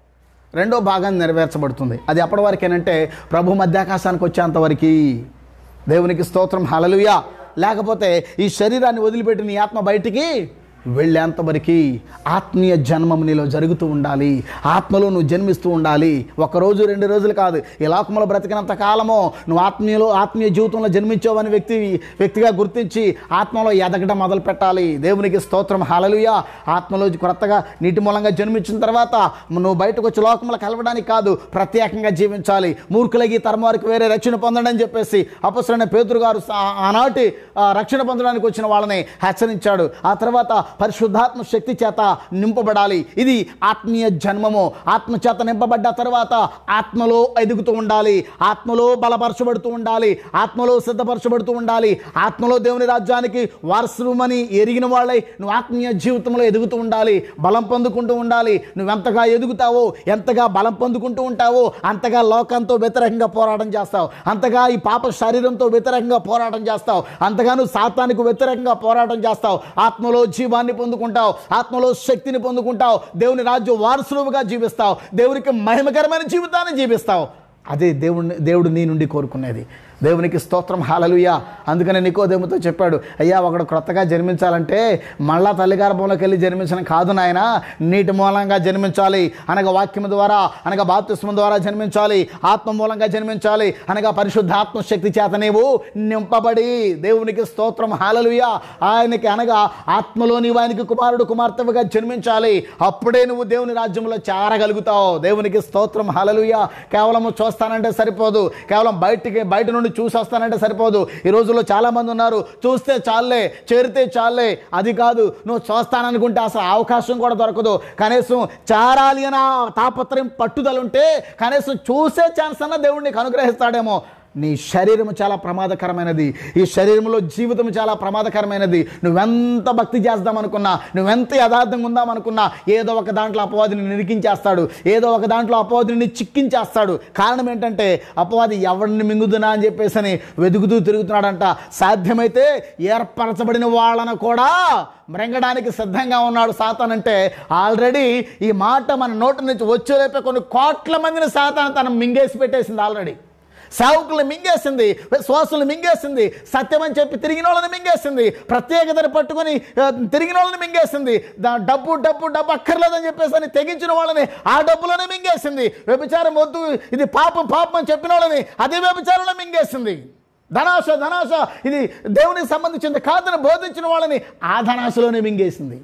రెండో భాగాన్ని నెరవేర్చబడుతుంది. అది ఎప్పటి వరకేనంటే ప్రభు మధ్యాకాశానికి వచ్చేంతవరకు. దేవునికి స్తోత్రం, హల్లెలూయా. లేకపోతే ఈ శరీరాన్ని వదిలిపెట్టి నీ ఆత్మ బయటికి వెళ్ళేంతవరకు ఆత్మీయ జన్మము నీలో జరుగుతూ ఉండాలి, ఆత్మలో నువ్వు జన్మిస్తూ ఉండాలి. ఒకరోజు 2 రోజులు కాదు, ఈ లోకంలో బ్రతికినంత కాలమో నువ్వు ఆత్మీయ జీవితంలో జన్మించావని వ్యక్తిగా గుర్తించి ఆత్మలో ఎదగడం మొదలు పెట్టాలి. దేవునికి స్తోత్రం, హల్లెలూయా. ఆత్మలో కొత్తగా నీటి మూలంగా జన్మించిన తర్వాత నువ్వు బయటకు వచ్చి లోకంలో కలవడానికి కాదు, ప్రత్యేకంగా జీవించాలి. మూర్ఖులకి తరం వారికి వేరే రక్షణ పొందండి అని చెప్పేసి అపొస్తలుడైన పేతురు గారు ఆనాటి రక్షణ పొందడానికి వచ్చిన వాళ్ళని హెచ్చరించాడు. ఆ తర్వాత పరిశుద్ధాత్మ శక్తి చేత నింపబడాలి. ఇది ఆత్మీయ జన్మము. ఆత్మ చేత నింపబడ్డ తర్వాత ఆత్మలో ఎదుగుతూ ఉండాలి, ఆత్మలో బలపరచబడుతూ ఉండాలి, ఆత్మలో సిద్ధపరచబడుతూ ఉండాలి. ఆత్మలో దేవుని రాజ్యానికి వారసుమని ఎరిగిన వాళ్ళై నువ్వు ఆత్మీయ జీవితంలో ఎదుగుతూ ఉండాలి, బలం పొందుకుంటూ ఉండాలి. నువ్వెంతగా ఎదుగుతావో, ఎంతగా బలం పొందుకుంటూ ఉంటావో అంతగా లోకంతో వ్యతిరేకంగా పోరాటం చేస్తావు, అంతగా ఈ పాప శరీరంతో వ్యతిరేకంగా పోరాటం చేస్తావు, అంతగా నువ్వు సాతానికి వ్యతిరేకంగా పోరాటం చేస్తావు. ఆత్మలో జీవాన్ని పొందుకుంటావు, ఆత్మలో శక్తిని పొందుకుంటావు, దేవుని రాజ్య వారసులుగా జీవిస్తావు, దేవునికి మహిమకరమైన జీవితాన్ని జీవిస్తావు. అదే దేవుడు నీ నుండి కోరుకునేది. దేవునికి స్తోత్రం, హల్లెలూయా. అందుకని నికోదేముతో చెప్పాడు, అయ్యా ఒకడు క్రొత్తగా జన్మించాలంటే మళ్ళా తల్లి గర్భంలోకి వెళ్ళి జన్మించడం కాదు నాయన, నీటి మూలంగా జన్మించాలి అనగా వాక్యం ద్వారా, అనగా బాప్తిస్మం ద్వారా జన్మించాలి, ఆత్మ మూలంగా జన్మించాలి అనగా పరిశుద్ధాత్మ శక్తి చేత నీవు నింపబడి. దేవునికి స్తోత్రం, హల్లెలూయా. ఆయనకి అనగా ఆత్మలో నీవు ఆయనకి కుమారుడు కుమార్తెగా జన్మించాలి. అప్పుడే నువ్వు దేవుని రాజ్యంలో చేరగలుగుతావు. దేవునికి స్తోత్రం, హల్లెలూయా. కేవలం చూస్తానంటే సరిపోదు, కేవలం బయట నుండి చూసి వస్తానంటే సరిపోదు. ఈ రోజుల్లో చాలామంది ఉన్నారు, చూస్తే చాలే, చేరితే చాలే. అది కాదు, నువ్వు చూస్తాననుకుంటే అసలు అవకాశం కూడా దొరకదు. కనీసం చేరాలి అని తాపత్రయం పట్టుదల ఉంటే కనీసం చూసే ఛాన్స్ అన్న దేవుడు నీకు అనుగ్రహిస్తాడేమో. నీ శరీరం చాలా ప్రమాదకరమైనది, ఈ శరీరంలో జీవితం చాలా ప్రమాదకరమైనది. నువ్వెంత భక్తి చేద్దామనుకున్నా, నువ్వెంత యథార్థంగా ఉందామనుకున్నా ఏదో ఒక దాంట్లో అపవాదిని నిరికించేస్తాడు, ఏదో ఒక దాంట్లో అపవాదిని చిక్కించేస్తాడు. కారణం ఏంటంటే అపవాది ఎవరిని మింగుదునా అని చెప్పేసి అని వెతుకుతూ తిరుగుతున్నాడంట. సాధ్యమైతే ఏర్పరచబడిన వాళ్ళను కూడా మృంగడానికి సిద్ధంగా ఉన్నాడు సాతాన్. అంటే ఆల్రెడీ ఈ మాట మన నోటి నుంచి వచ్చేలేపే కొన్ని కోట్ల మందిని సాతాన్ తను మింగేసి పెట్టేసింది. ఆల్రెడీ సేవకులను మింగేసింది, విశ్వాసులను మింగేసింది, సత్యం అని చెప్పి తిరిగిన వాళ్ళని మింగేసింది, ప్రత్యేకతను పట్టుకొని తిరిగిన వాళ్ళని మింగేసింది, డబ్బు డబ్బు డబ్బు అక్కర్లేదని చెప్పేసి అని తెగించిన వాళ్ళని ఆ డబ్బులను మింగేసింది, వ్యభిచారం వద్దు ఇది పాపం పాపం అని చెప్పిన వాళ్ళని అదే వ్యభిచారంలో మింగేసింది, ధనాశ ఇది దేవునికి సంబంధించింది కాదని బోధించిన వాళ్ళని ఆ ధనాశలోనే మింగేసింది.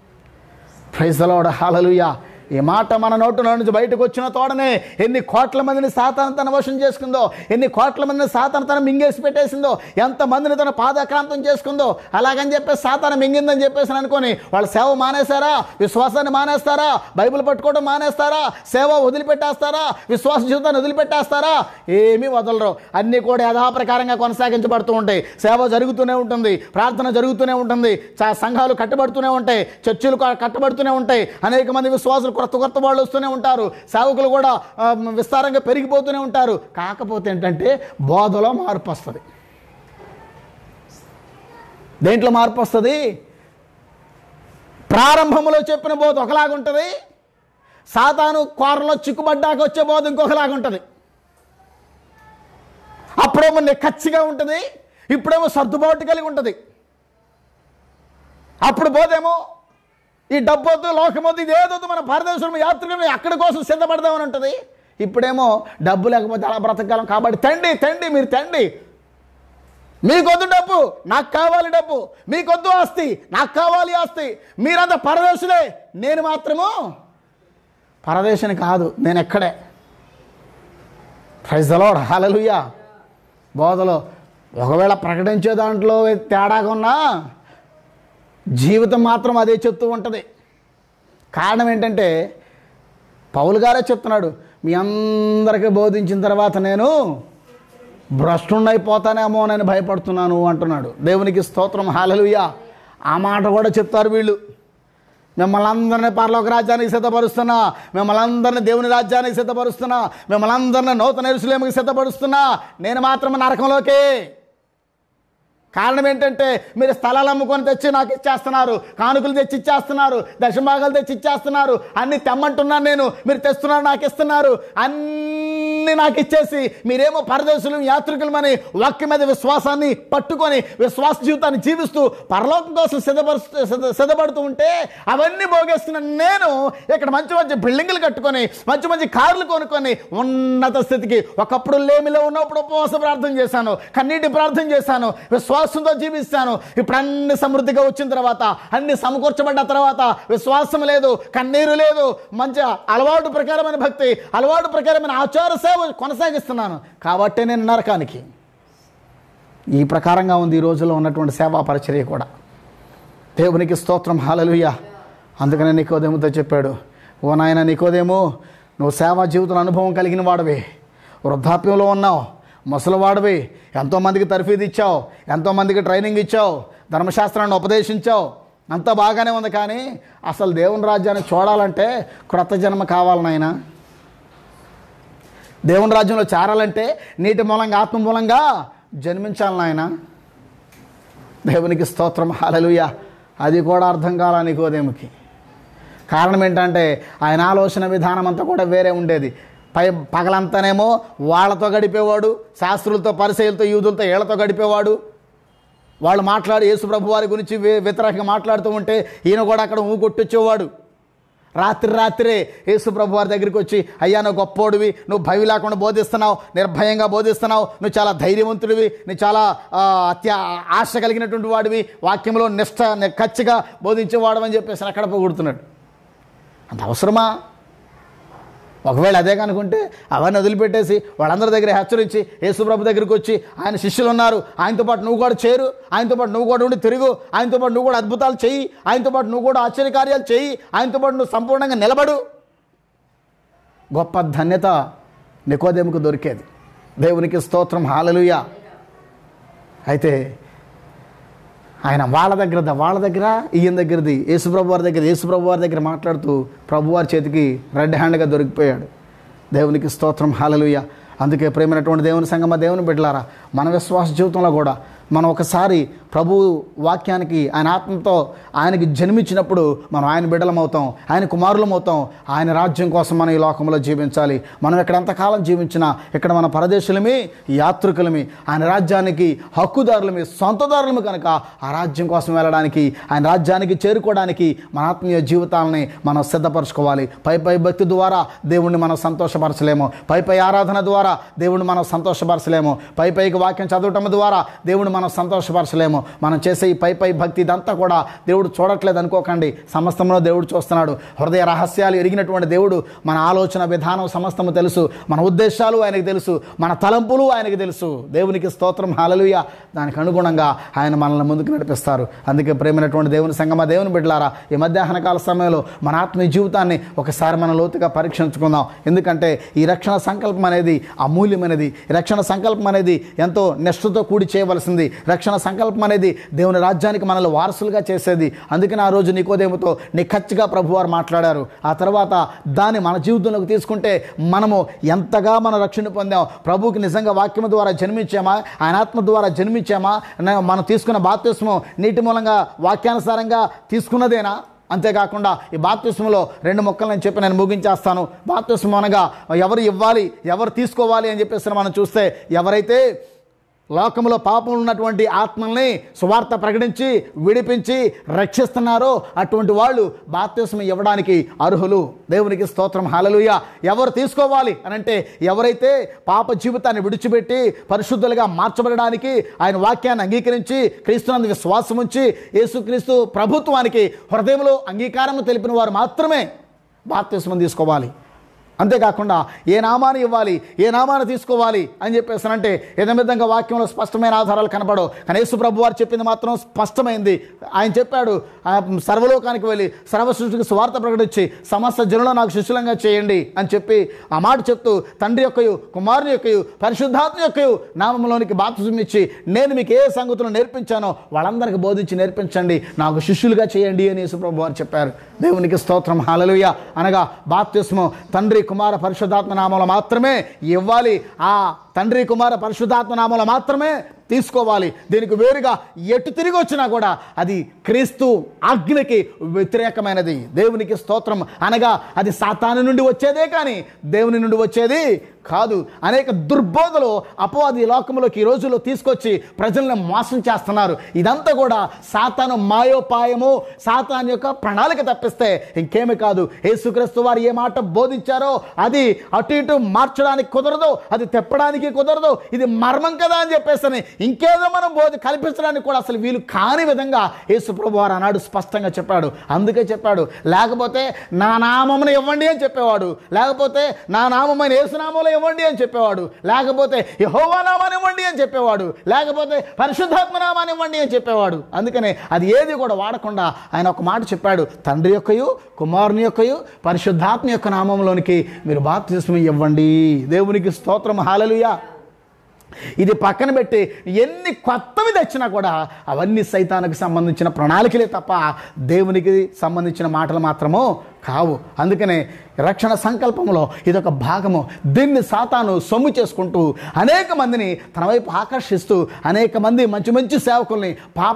Praise the lord, hallelujah. ఈ మాట మన నోటులో నుంచి బయటకు వచ్చిన తోడనే ఎన్ని కోట్ల మందిని సాతాను తన వశం చేసుకుందో, ఎన్ని కోట్ల మందిని సాతాను తన మింగేసి పెట్టేసిందో, ఎంతమందిని తన పాదాక్రాంతం చేసుకుందో. అలాగని చెప్పేసి సాతాను మింగిందని చెప్పేసి అనుకొని వాళ్ళు సేవ మానేస్తారా, విశ్వాసాన్ని మానేస్తారా, బైబిల్ పట్టుకోవడం మానేస్తారా, సేవ వదిలిపెట్టేస్తారా, విశ్వాస జీవితాన్ని వదిలిపెట్టేస్తారా? ఏమీ వదలరు. అన్నీ కూడా యథాప్రకారంగా కొనసాగించబడుతూ ఉంటాయి. సేవ జరుగుతూనే ఉంటుంది, ప్రార్థన జరుగుతూనే ఉంటుంది, సంఘాలు కట్టబడుతూనే ఉంటాయి, చర్చిలు కట్టబడుతూనే ఉంటాయి, అనేక మంది విశ్వాసులు కొత్త వాళ్ళు వస్తూనే ఉంటారు, సేవకులు కూడా విస్తారంగా పెరిగిపోతూనే ఉంటారు. కాకపోతే ఏంటంటే బోధలో మార్పు వస్తుంది. దేంట్లో మార్పు వస్తుంది? ప్రారంభంలో చెప్పిన బోధ ఒకలాగుంటుంది, సాతాను కోరలో చిక్కుబడ్డాక వచ్చే బోధ ఇంకొకలాగుంటుంది. అప్పుడేమో నిక్కచ్చిగా ఉంటుంది, ఇప్పుడేమో సర్దుబాటు కలిగి ఉంటుంది. అప్పుడు బోధేమో ఈ డబ్బొద్దు, లోకమొద్దు, ఇదేదొద్దు, మన భారతదేశం యాత్రికులు అక్కడి కోసం సిద్ధపడదామని ఉంటుంది. ఇప్పుడేమో డబ్బు లేకపోతే అలా బ్రతకాలం కాబట్టి తండి మీరు తండి, మీకొద్దు డబ్బు, నాకు కావాలి డబ్బు, మీకొద్దు ఆస్తి, నాకు కావాలి ఆస్తి, మీరంతా పరదేశులే, నేను మాత్రము పరదేశని కాదు, నేను ఎక్కడే. Praise the lord, hallelujah. బోధలో ఒకవేళ ప్రకటించే దాంట్లో తేడాగా ఉన్నా జీవితం మాత్రం అదే చెప్తూ ఉంటుంది. కారణం ఏంటంటే పౌలు గారే చెప్తున్నాడు, మీ అందరికీ బోధించిన తర్వాత నేను భ్రష్టున్నైపోతానేమో నేను భయపడుతున్నాను అంటున్నాడు. దేవునికి స్తోత్రం, హల్లెలూయా. ఆ మాట కూడా చెప్తారు వీళ్ళు. మిమ్మల్ని అందరినీ పరలోక రాజ్యానికి సిద్ధపరుస్తున్నా, మిమ్మల్ని అందరినీ దేవుని రాజ్యానికి సిద్ధపరుస్తున్నా, మిమ్మల్ని అందరినీ నూతన యెరూషలేముకి సిద్ధపరుస్తున్నా, నేను మాత్రం నరకంలోకే. కారణం ఏంటంటే మీరు స్థలాలు అమ్ముకొని తెచ్చి నాకు ఇచ్చేస్తున్నారు, కానుకలు తెచ్చి ఇచ్చేస్తున్నారు, దశభాగాలు తెచ్చి ఇచ్చేస్తున్నారు, అన్నీ తెమ్మంటున్నాను నేను, మీరు తెస్తున్నారు, నాకు ఇస్తున్నారు, అన్నీ నాకు ఇచ్చేసి మీరేమో పరదేశులు యాత్రికులమని వాక్యం మీద విశ్వాసాన్ని పట్టుకొని విశ్వాస జీవితాన్ని జీవిస్తూ పరలోకం కోసం సిద్ధపడుతూ ఉంటే అవన్నీ భోగేస్తున్న నేను ఇక్కడ మంచి బిల్డింగులు కట్టుకొని మంచి కార్లు కొనుక్కొని ఉన్నత స్థితికి, ఒకప్పుడు లేమిలో ఉన్నప్పుడు ఉపవాస ప్రార్థన చేశాను, కన్నీటి ప్రార్థన చేశాను, విశ్వాసంతో జీవిస్తాను. ఇప్పుడు అన్ని సమృద్ధిగా వచ్చిన తర్వాత, అన్ని సమకూర్చబడ్డ తర్వాత విశ్వాసం లేదు, కన్నీరు లేదు, మంచి అలవాటు ప్రకారమైన భక్తి, అలవాటు ప్రకారమైన ఆచార సేవ కొనసాగిస్తున్నాను. కాబట్టే నేను నరకానికి. ఈ ప్రకారంగా ఉంది ఈ రోజుల్లో ఉన్నటువంటి సేవా పరిచర్య కూడా. దేవునికి స్తోత్రం, హల్లెలూయా. అందుకనే నికోదేముతో చెప్పాడు, ఓ నాయన నికోదేము, నువ్వు సేవా జీవితంలో అనుభవం కలిగిన వాడివి, వృద్ధాప్యంలో ఉన్నావు, ముసలివాడివి, ఎంతోమందికి తర్ఫీదు ఇచ్చావు, ఎంతోమందికి ట్రైనింగ్ ఇచ్చావు, ధర్మశాస్త్రాన్ని ఉపదేశించావు, అంతా బాగానే ఉంది. కానీ అసలు దేవుని రాజ్యాన్ని చూడాలంటే క్రొత్త జన్మ కావాలి నాయన. దేవుని రాజ్యంలో చేరాలంటే నీటి మూలంగా ఆత్మ మూలంగా జన్మించాలి నాయన. దేవునికి స్తోత్రం, హల్లెలూయా. అది కూడా అర్థం కాల నికోదేముకి. కారణం ఏంటంటే ఆయన ఆలోచన విధానం అంతా కూడా వేరే ఉండేది. పగలంతానేమో వాళ్ళతో గడిపేవాడు, శాస్త్రులతో, పరిసయ్యులతో, యూదులతో, ఏళ్లతో గడిపేవాడు. వాళ్ళు మాట్లాడి యేసు ప్రభు వారి గురించి వ్యతిరేకంగా మాట్లాడుతూ ఉంటే ఈయన కూడా అక్కడ ఊకొట్టొచ్చేవాడు. రాత్రే యేసు ప్రభు వారి దగ్గరికి వచ్చి, అయ్యా నువ్వు గొప్పోడివి, నువ్వు భయం లేకుండా బోధిస్తున్నావు, నిర్భయంగా బోధిస్తున్నావు, నువ్వు చాలా ధైర్యవంతుడివి, నువ్వు చాలా ఆశ కలిగినటువంటి వాడివి, వాక్యంలో ఖచ్చితంగా బోధించేవాడు అని చెప్పేసి అక్కడ పొగుడుతున్నాడు. అంత అవసరమా? ఒకవేళ అదే కనుకుంటే అవన్నీ వదిలిపెట్టేసి వాళ్ళందరి దగ్గర హెచ్చరించి యేసుప్రభు దగ్గరికి వచ్చి, ఆయన శిష్యులు ఉన్నారు, ఆయనతో పాటు నువ్వు కూడా చేరు, ఆయనతో పాటు నువ్వు కూడా ఉండి తిరుగు, ఆయనతో పాటు నువ్వు కూడా అద్భుతాలు చెయ్యి, ఆయనతో పాటు నువ్వు కూడా ఆశ్చర్యకార్యాలు చెయ్యి, ఆయనతో పాటు నువ్వు సంపూర్ణంగా నిలబడు. గొప్ప ధన్యత నికోదేముకు దొరికేది. దేవునికి స్తోత్రం, హల్లెలూయా. అయితే ఆయన వాళ్ళ దగ్గర ఈయన దగ్గరది యేసుప్రభు వారి దగ్గర మాట్లాడుతూ ప్రభువారి చేతికి రెడ్ హ్యాండ్గా దొరికిపోయాడు. దేవునికి స్తోత్రం, హల్లెలూయా. అందుకే ప్రేమైనటువంటి దేవుని సంగమ, దేవుని బిడ్డలారా, మన విశ్వాస జీవితంలో కూడా మనం ఒకసారి ప్రభు వాక్యానికి, ఆయన ఆత్మతో ఆయనకి జన్మించినప్పుడు మనం ఆయన బిడ్డలం అవుతాం, ఆయన కుమారులం అవుతాం. ఆయన రాజ్యం కోసం మనం ఈ లోకంలో జీవించాలి. మనం ఇక్కడ ఎంతకాలం జీవించినా ఇక్కడ మన పరదేశులమి, యాత్రికులమి, ఆయన రాజ్యానికి హక్కుదారులమి, సొంతదారులమి కనుక ఆ రాజ్యం కోసం వెళ్ళడానికి, ఆయన రాజ్యానికి చేరుకోవడానికి మన ఆత్మీయ జీవితాలని మనం సిద్ధపరచుకోవాలి. పై భక్తి ద్వారా దేవుణ్ణి మనం సంతోషపరచలేము, పై ఆరాధన ద్వారా దేవుణ్ణి మనం సంతోషపరచలేము, పైకి వాక్యం చదవటం ద్వారా దేవుణ్ణి మనం సంతోషపరచలేము. మనం చేసే ఈ పై భక్తి ఇదంతా కూడా దేవుడు చూడట్లేదు అనుకోకండి, సమస్తంలో దేవుడు చూస్తున్నాడు. హృదయ రహస్యాలు ఎరిగినటువంటి దేవుడు మన ఆలోచన విధానం సమస్తము తెలుసు, మన ఉద్దేశాలు ఆయనకు తెలుసు, మన తలంపులు ఆయనకు తెలుసు. దేవునికి స్తోత్రం, హల్లెలూయా. దానికి అనుగుణంగా ఆయన మనల్ని ముందుకు నడిపిస్తారు. అందుకే ప్రేమైనటువంటి దేవుని సంగమ, దేవుని బిడ్డలారా, ఈ మధ్యాహ్న కాల సమయంలో మన ఆత్మీయ జీవితాన్ని ఒకసారి మనం లోతుగా పరీక్షించుకుందాం. ఎందుకంటే ఈ రక్షణ సంకల్పం అనేది అమూల్యమైనది. రక్షణ సంకల్పం అనేది ఎంతో నిష్ఠతో కూడి చేయవలసింది. రక్షణ సంకల్పం అనేది దేవుని రాజ్యానికి మనల్ని వారసులుగా చేసేది. అందుకని ఆ రోజు నికోదేముతో నిఖచ్చిగా ప్రభువారు మాట్లాడారు. ఆ తర్వాత దాన్ని మన జీవితంలోకి తీసుకుంటే మనము ఎంతగా మన రక్షణ పొందాం, ప్రభువుకి నిజంగా వాక్యం ద్వారా జన్మించామా, ఆయన ఆత్మ ద్వారా జన్మించామా, మనం తీసుకున్న బాప్తిస్మం నీటి మూలంగా వాక్యానుసారంగా తీసుకున్నదేనా? అంతేకాకుండా ఈ బాప్తిస్మంలో 2 మొక్కలు నేను చెప్పి నేను ముగించేస్తాను. బాప్తిస్మం అనగా ఎవరు ఇవ్వాలి, ఎవరు తీసుకోవాలి అని చెప్పేసి మనం చూస్తే, ఎవరైతే లోకంలో పాపంలో ఉన్నటువంటి ఆత్మల్ని సువార్త ప్రకటించి విడిపించి రక్షిస్తున్నారో అటువంటి వాళ్ళు బాప్తిస్మం ఇవ్వడానికి అర్హులు. దేవునికి స్తోత్రం, హల్లెలూయా. ఎవరు తీసుకోవాలి అనంటే, ఎవరైతే పాప జీవితాన్ని విడిచిపెట్టి పరిశుద్ధులుగా మార్చబడడానికి ఆయన వాక్యాన్ని అంగీకరించి క్రీస్తునందు విశ్వాసం ఉంచి యేసుక్రీస్తు ప్రభుత్వానికి హృదయంలో అంగీకారం తెలిపిన వారు మాత్రమే బాప్తిస్మం తీసుకోవాలి. అంతేకాకుండా ఏ నామాన్ని ఇవ్వాలి, ఏ నామాన్ని తీసుకోవాలి అని చెప్పేసానంటే విధంగా వాక్యంలో స్పష్టమైన ఆధారాలు కనపడవు. కానీ యేసు ప్రభు వారు చెప్పింది మాత్రం స్పష్టమైంది. ఆయన చెప్పాడు, సర్వలోకానికి వెళ్ళి సర్వ సృష్టికి స్వార్థ ప్రకటించి సమస్త జనులను నాకు శిష్యులంగా చేయండి అని చెప్పి ఆ మాట చెప్తూ తండ్రి యొక్కయు కుమారుని యొక్కయు పరిశుద్ధాత్మ యొక్కయు నామంలోనికి బాప్తిసం ఇచ్చి నేను మీకు ఏ సంగతులు నేర్పించానో వాళ్ళందరికీ బోధించి నేర్పించండి, నాకు శిష్యులుగా చేయండి అని యేసు ప్రభు వారు చెప్పారు. దేవునికి స్తోత్రం, హల్లెలూయా. అనగా బాప్తిస్మం తండ్రి కుమార పరిశుద్ధాత్మ నామంలో మాత్రమే ఇవ్వాలి. ఆ తండ్రి కుమార పరిశుద్ధాత్మ నామంలో మాత్రమే తీసుకోవాలి. దీనికి వేరుగా ఎటు తిరిగి వచ్చినా కూడా అది క్రీస్తు ఆజ్ఞకి వ్యతిరేకమైనది. దేవునికి స్తోత్రం. అనగా అది సాతాను నుండి వచ్చేదే కానీ దేవుని నుండి వచ్చేది కాదు. అనేక దుర్బోధలు అపవాది లోకంలోకి ఈ రోజుల్లో తీసుకొచ్చి ప్రజలను మోసం చేస్తున్నారు. ఇదంతా కూడా సాతాను మాయోపాయము, సాతాను యొక్క ప్రణాళిక తప్పిస్తే ఇంకేమీ కాదు. యేసుక్రీస్తు వారు ఏ మాట బోధించారో అది అటు ఇటు మార్చడానికి కుదరదు, అది తెప్పడానికి కుదరదు. ఇది మర్మం కదా అని చెప్పేసి ఇంకేదో మనం కల్పించడానికి కూడా అసలు వీలు కాని విధంగా యేసు ప్రభువు వారు అన్నాడు, స్పష్టంగా చెప్పాడు. అందుకే చెప్పాడు, లేకపోతే నా నామమును ఇవ్వండి అని చెప్పేవాడు, లేకపోతే నా నామమైన యేసునామంలో ఇవ్వండి అని చెప్పేవాడు, లేకపోతే యెహోవా నామాన్ని ఇవ్వండి అని చెప్పేవాడు, లేకపోతే పరిశుద్ధాత్మ నామాన్ని ఇవ్వండి అని చెప్పేవాడు. అందుకనే అది ఏది కూడా వాడకుండా ఆయన ఒక మాట చెప్పాడు, తండ్రి యొక్కయు కుమారుని యొక్కయు పరిశుద్ధాత్మ యొక్క నామంలోనికి మీరు బాప్తిస్మం ఇవ్వండి. దేవునికి స్తోత్రం, హల్లెలూయా. ఇది పక్కన పెట్టి ఎన్ని కొత్తవి తెచ్చినా కూడా అవన్నీ సైతానికి సంబంధించిన ప్రణాళికలే తప్ప దేవునికి సంబంధించిన మాటలు మాత్రము కావు. అందుకనే రక్షణ సంకల్పంలో ఇదొక భాగము. దీన్ని సాతాను సొమ్ము చేసుకుంటూ అనేక మందిని తన వైపు ఆకర్షిస్తూ అనేక మంది మంచి మంచి సేవకుల్ని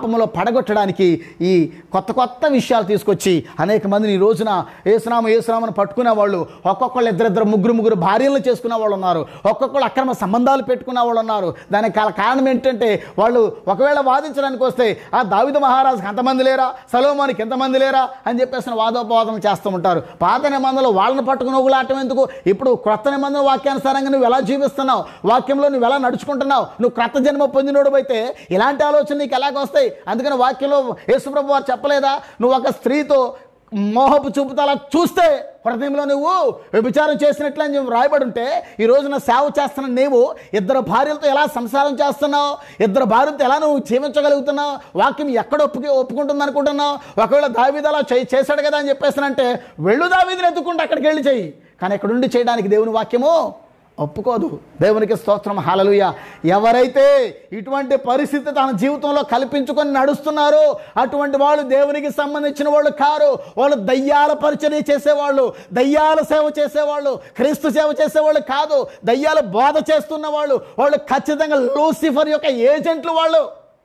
పాపంలో పడగొట్టడానికి ఈ కొత్త విషయాలు తీసుకొచ్చి అనేక మందిని ఈ రోజున ఏసునామను పట్టుకునే వాళ్ళు, ఒక్కొక్కళ్ళు ఇద్దరు ముగ్గురు భార్యలను చేసుకునే వాళ్ళు ఉన్నారు, ఒక్కొక్కళ్ళు అక్రమ సంబంధాలు పెట్టుకునే వాళ్ళు ఉన్నారు. దానికి కారణం ఏంటంటే వాళ్ళు ఒకవేళ వాదించడానికి వస్తే ఆ దావీదు మహారాజుకి అంతమంది లేరా, సొలొమోనుకి ఎంతమంది లేరా అని చెప్పేసి వాదోపవాదం చేస్తూ ఉంటారు. పాత నిబంధనలో వాళ్ళని పట్టుకుని ఒకలాటం ఎందుకు? ఇప్పుడు క్రొత్త నిబంధన వాక్యానుసారంగా నువ్వు ఎలా జీవిస్తున్నావు, వాక్యంలో నువ్వు ఎలా నడుచుకుంటున్నావు, నువ్వు క్రొత్త జన్మ పొందినోడు అయితే ఇలాంటి ఆలోచన నీకు ఎలాగ వస్తాయి? అందుకని వాక్యంలో యేసుప్రభు వారు చెప్పలేదా, నువ్వు ఒక స్త్రీతో మోహపు చూపుతో అలా చూస్తే హృదయంలో నువ్వు వ్యభిచారం చేసినట్లు అని రాయబడి ఉంటే, ఈ రోజున సేవ చేస్తున్న నీవు ఇద్దరు భార్యలతో ఎలా సంసారం చేస్తున్నావు, ఇద్దరు భార్యలతో ఎలా నువ్వు జీవించగలుగుతున్నావు, వాక్యం ఎక్కడ ఒప్పుకుంటుంది అనుకుంటున్నావు? ఒకవేళ దావీదు అలా చేశాడు కదా అని చెప్పేసానంటే వెళ్ళు దావీదుని ఎత్తుకుంటే అక్కడికి వెళ్ళి చెయ్యి. కానీ ఎక్కడుండి చేయడానికి దేవుని వాక్యము ఒప్పుకోదు. దేవునికి స్తోత్రం, హల్లెలూయా. ఎవరైతే ఇటువంటి పరిస్థితి తన జీవితంలో కల్పించుకొని నడుస్తున్నారో అటువంటి వాళ్ళు దేవునికి సంబంధించిన వాళ్ళు కారు. వాళ్ళు దయ్యాల పరిచర్య చేసేవాళ్ళు, దయ్యాల సేవ చేసేవాళ్ళు, క్రీస్తు సేవ చేసేవాళ్ళు కాదు. దయ్యాలు బోధ చేస్తున్న వాళ్ళు, వాళ్ళు ఖచ్చితంగా లూసిఫర్ యొక్క ఏజెంట్లు వాళ్ళు.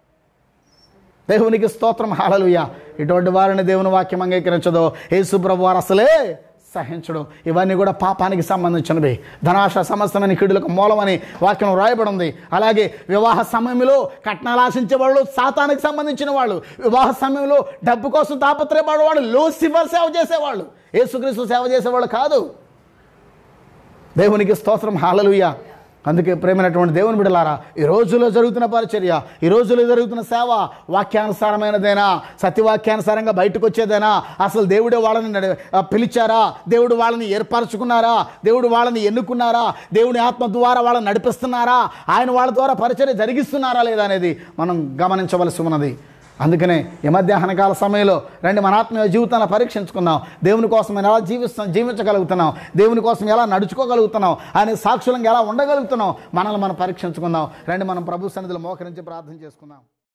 దేవునికి స్తోత్రం, హల్లెలూయా. ఇటువంటి వారిని దేవుని వాక్యం అంగీకరించదో యేసు ప్రభువు వారు అసలే సహించడం. ఇవన్నీ కూడా పాపానికి సంబంధించినవి. ధనాశ సమస్తమైన కీడులకు మూలమని వాక్యం రాయబడి ఉంది. అలాగే వివాహ సమయంలో కట్నాలు ఆశించే వాళ్ళు సాతానికి సంబంధించిన వాళ్ళు, వివాహ సమయంలో డబ్బు కోసం తాపత్రయపడేవాళ్ళు లూసిఫర్ సేవ చేసేవాళ్ళు, యేసుక్రీస్తు సేవ చేసేవాళ్ళు కాదు. దేవునికి స్తోత్రం, హల్లెలూయా. అందుకే ప్రేమైనటువంటి దేవుని బిడ్డలారా, ఈ రోజులో జరుగుతున్న పరిచర్య, ఈ రోజులో జరుగుతున్న సేవ వాక్యానుసారమైనదేనా, సత్యవాక్యానుసారంగా బయటకు వచ్చేదేనా? అసలు దేవుడే వాళ్ళని పిలిచారా, దేవుడు వాళ్ళని ఏర్పరచుకున్నారా, దేవుడు వాళ్ళని ఎన్నుకున్నారా, దేవుని ఆత్మ ద్వారా వాళ్ళని నడిపిస్తున్నారా, ఆయన వాళ్ళ ద్వారా పరిచర్య జరిగిస్తున్నారా లేదా అనేది మనం గమనించవలసి ఉన్నది. అందుకనే ఈ మధ్యాహ్న కాల సమయంలో రండి, మన ఆత్మీయ జీవితాన్ని పరీక్షించుకుందాం. దేవుని కోసం మనం ఎలా జీవించగలుగుతున్నాం, దేవుని కోసం ఎలా నడుచుకోగలుగుతున్నాం, అనే సాక్షులంగా ఎలా ఉండగలుగుతున్నాం, మనల్ని మనం పరీక్షించుకుందాం. రండి, మనం ప్రభు సన్నిధిలో మోకరించి ప్రార్థన చేసుకుందాం.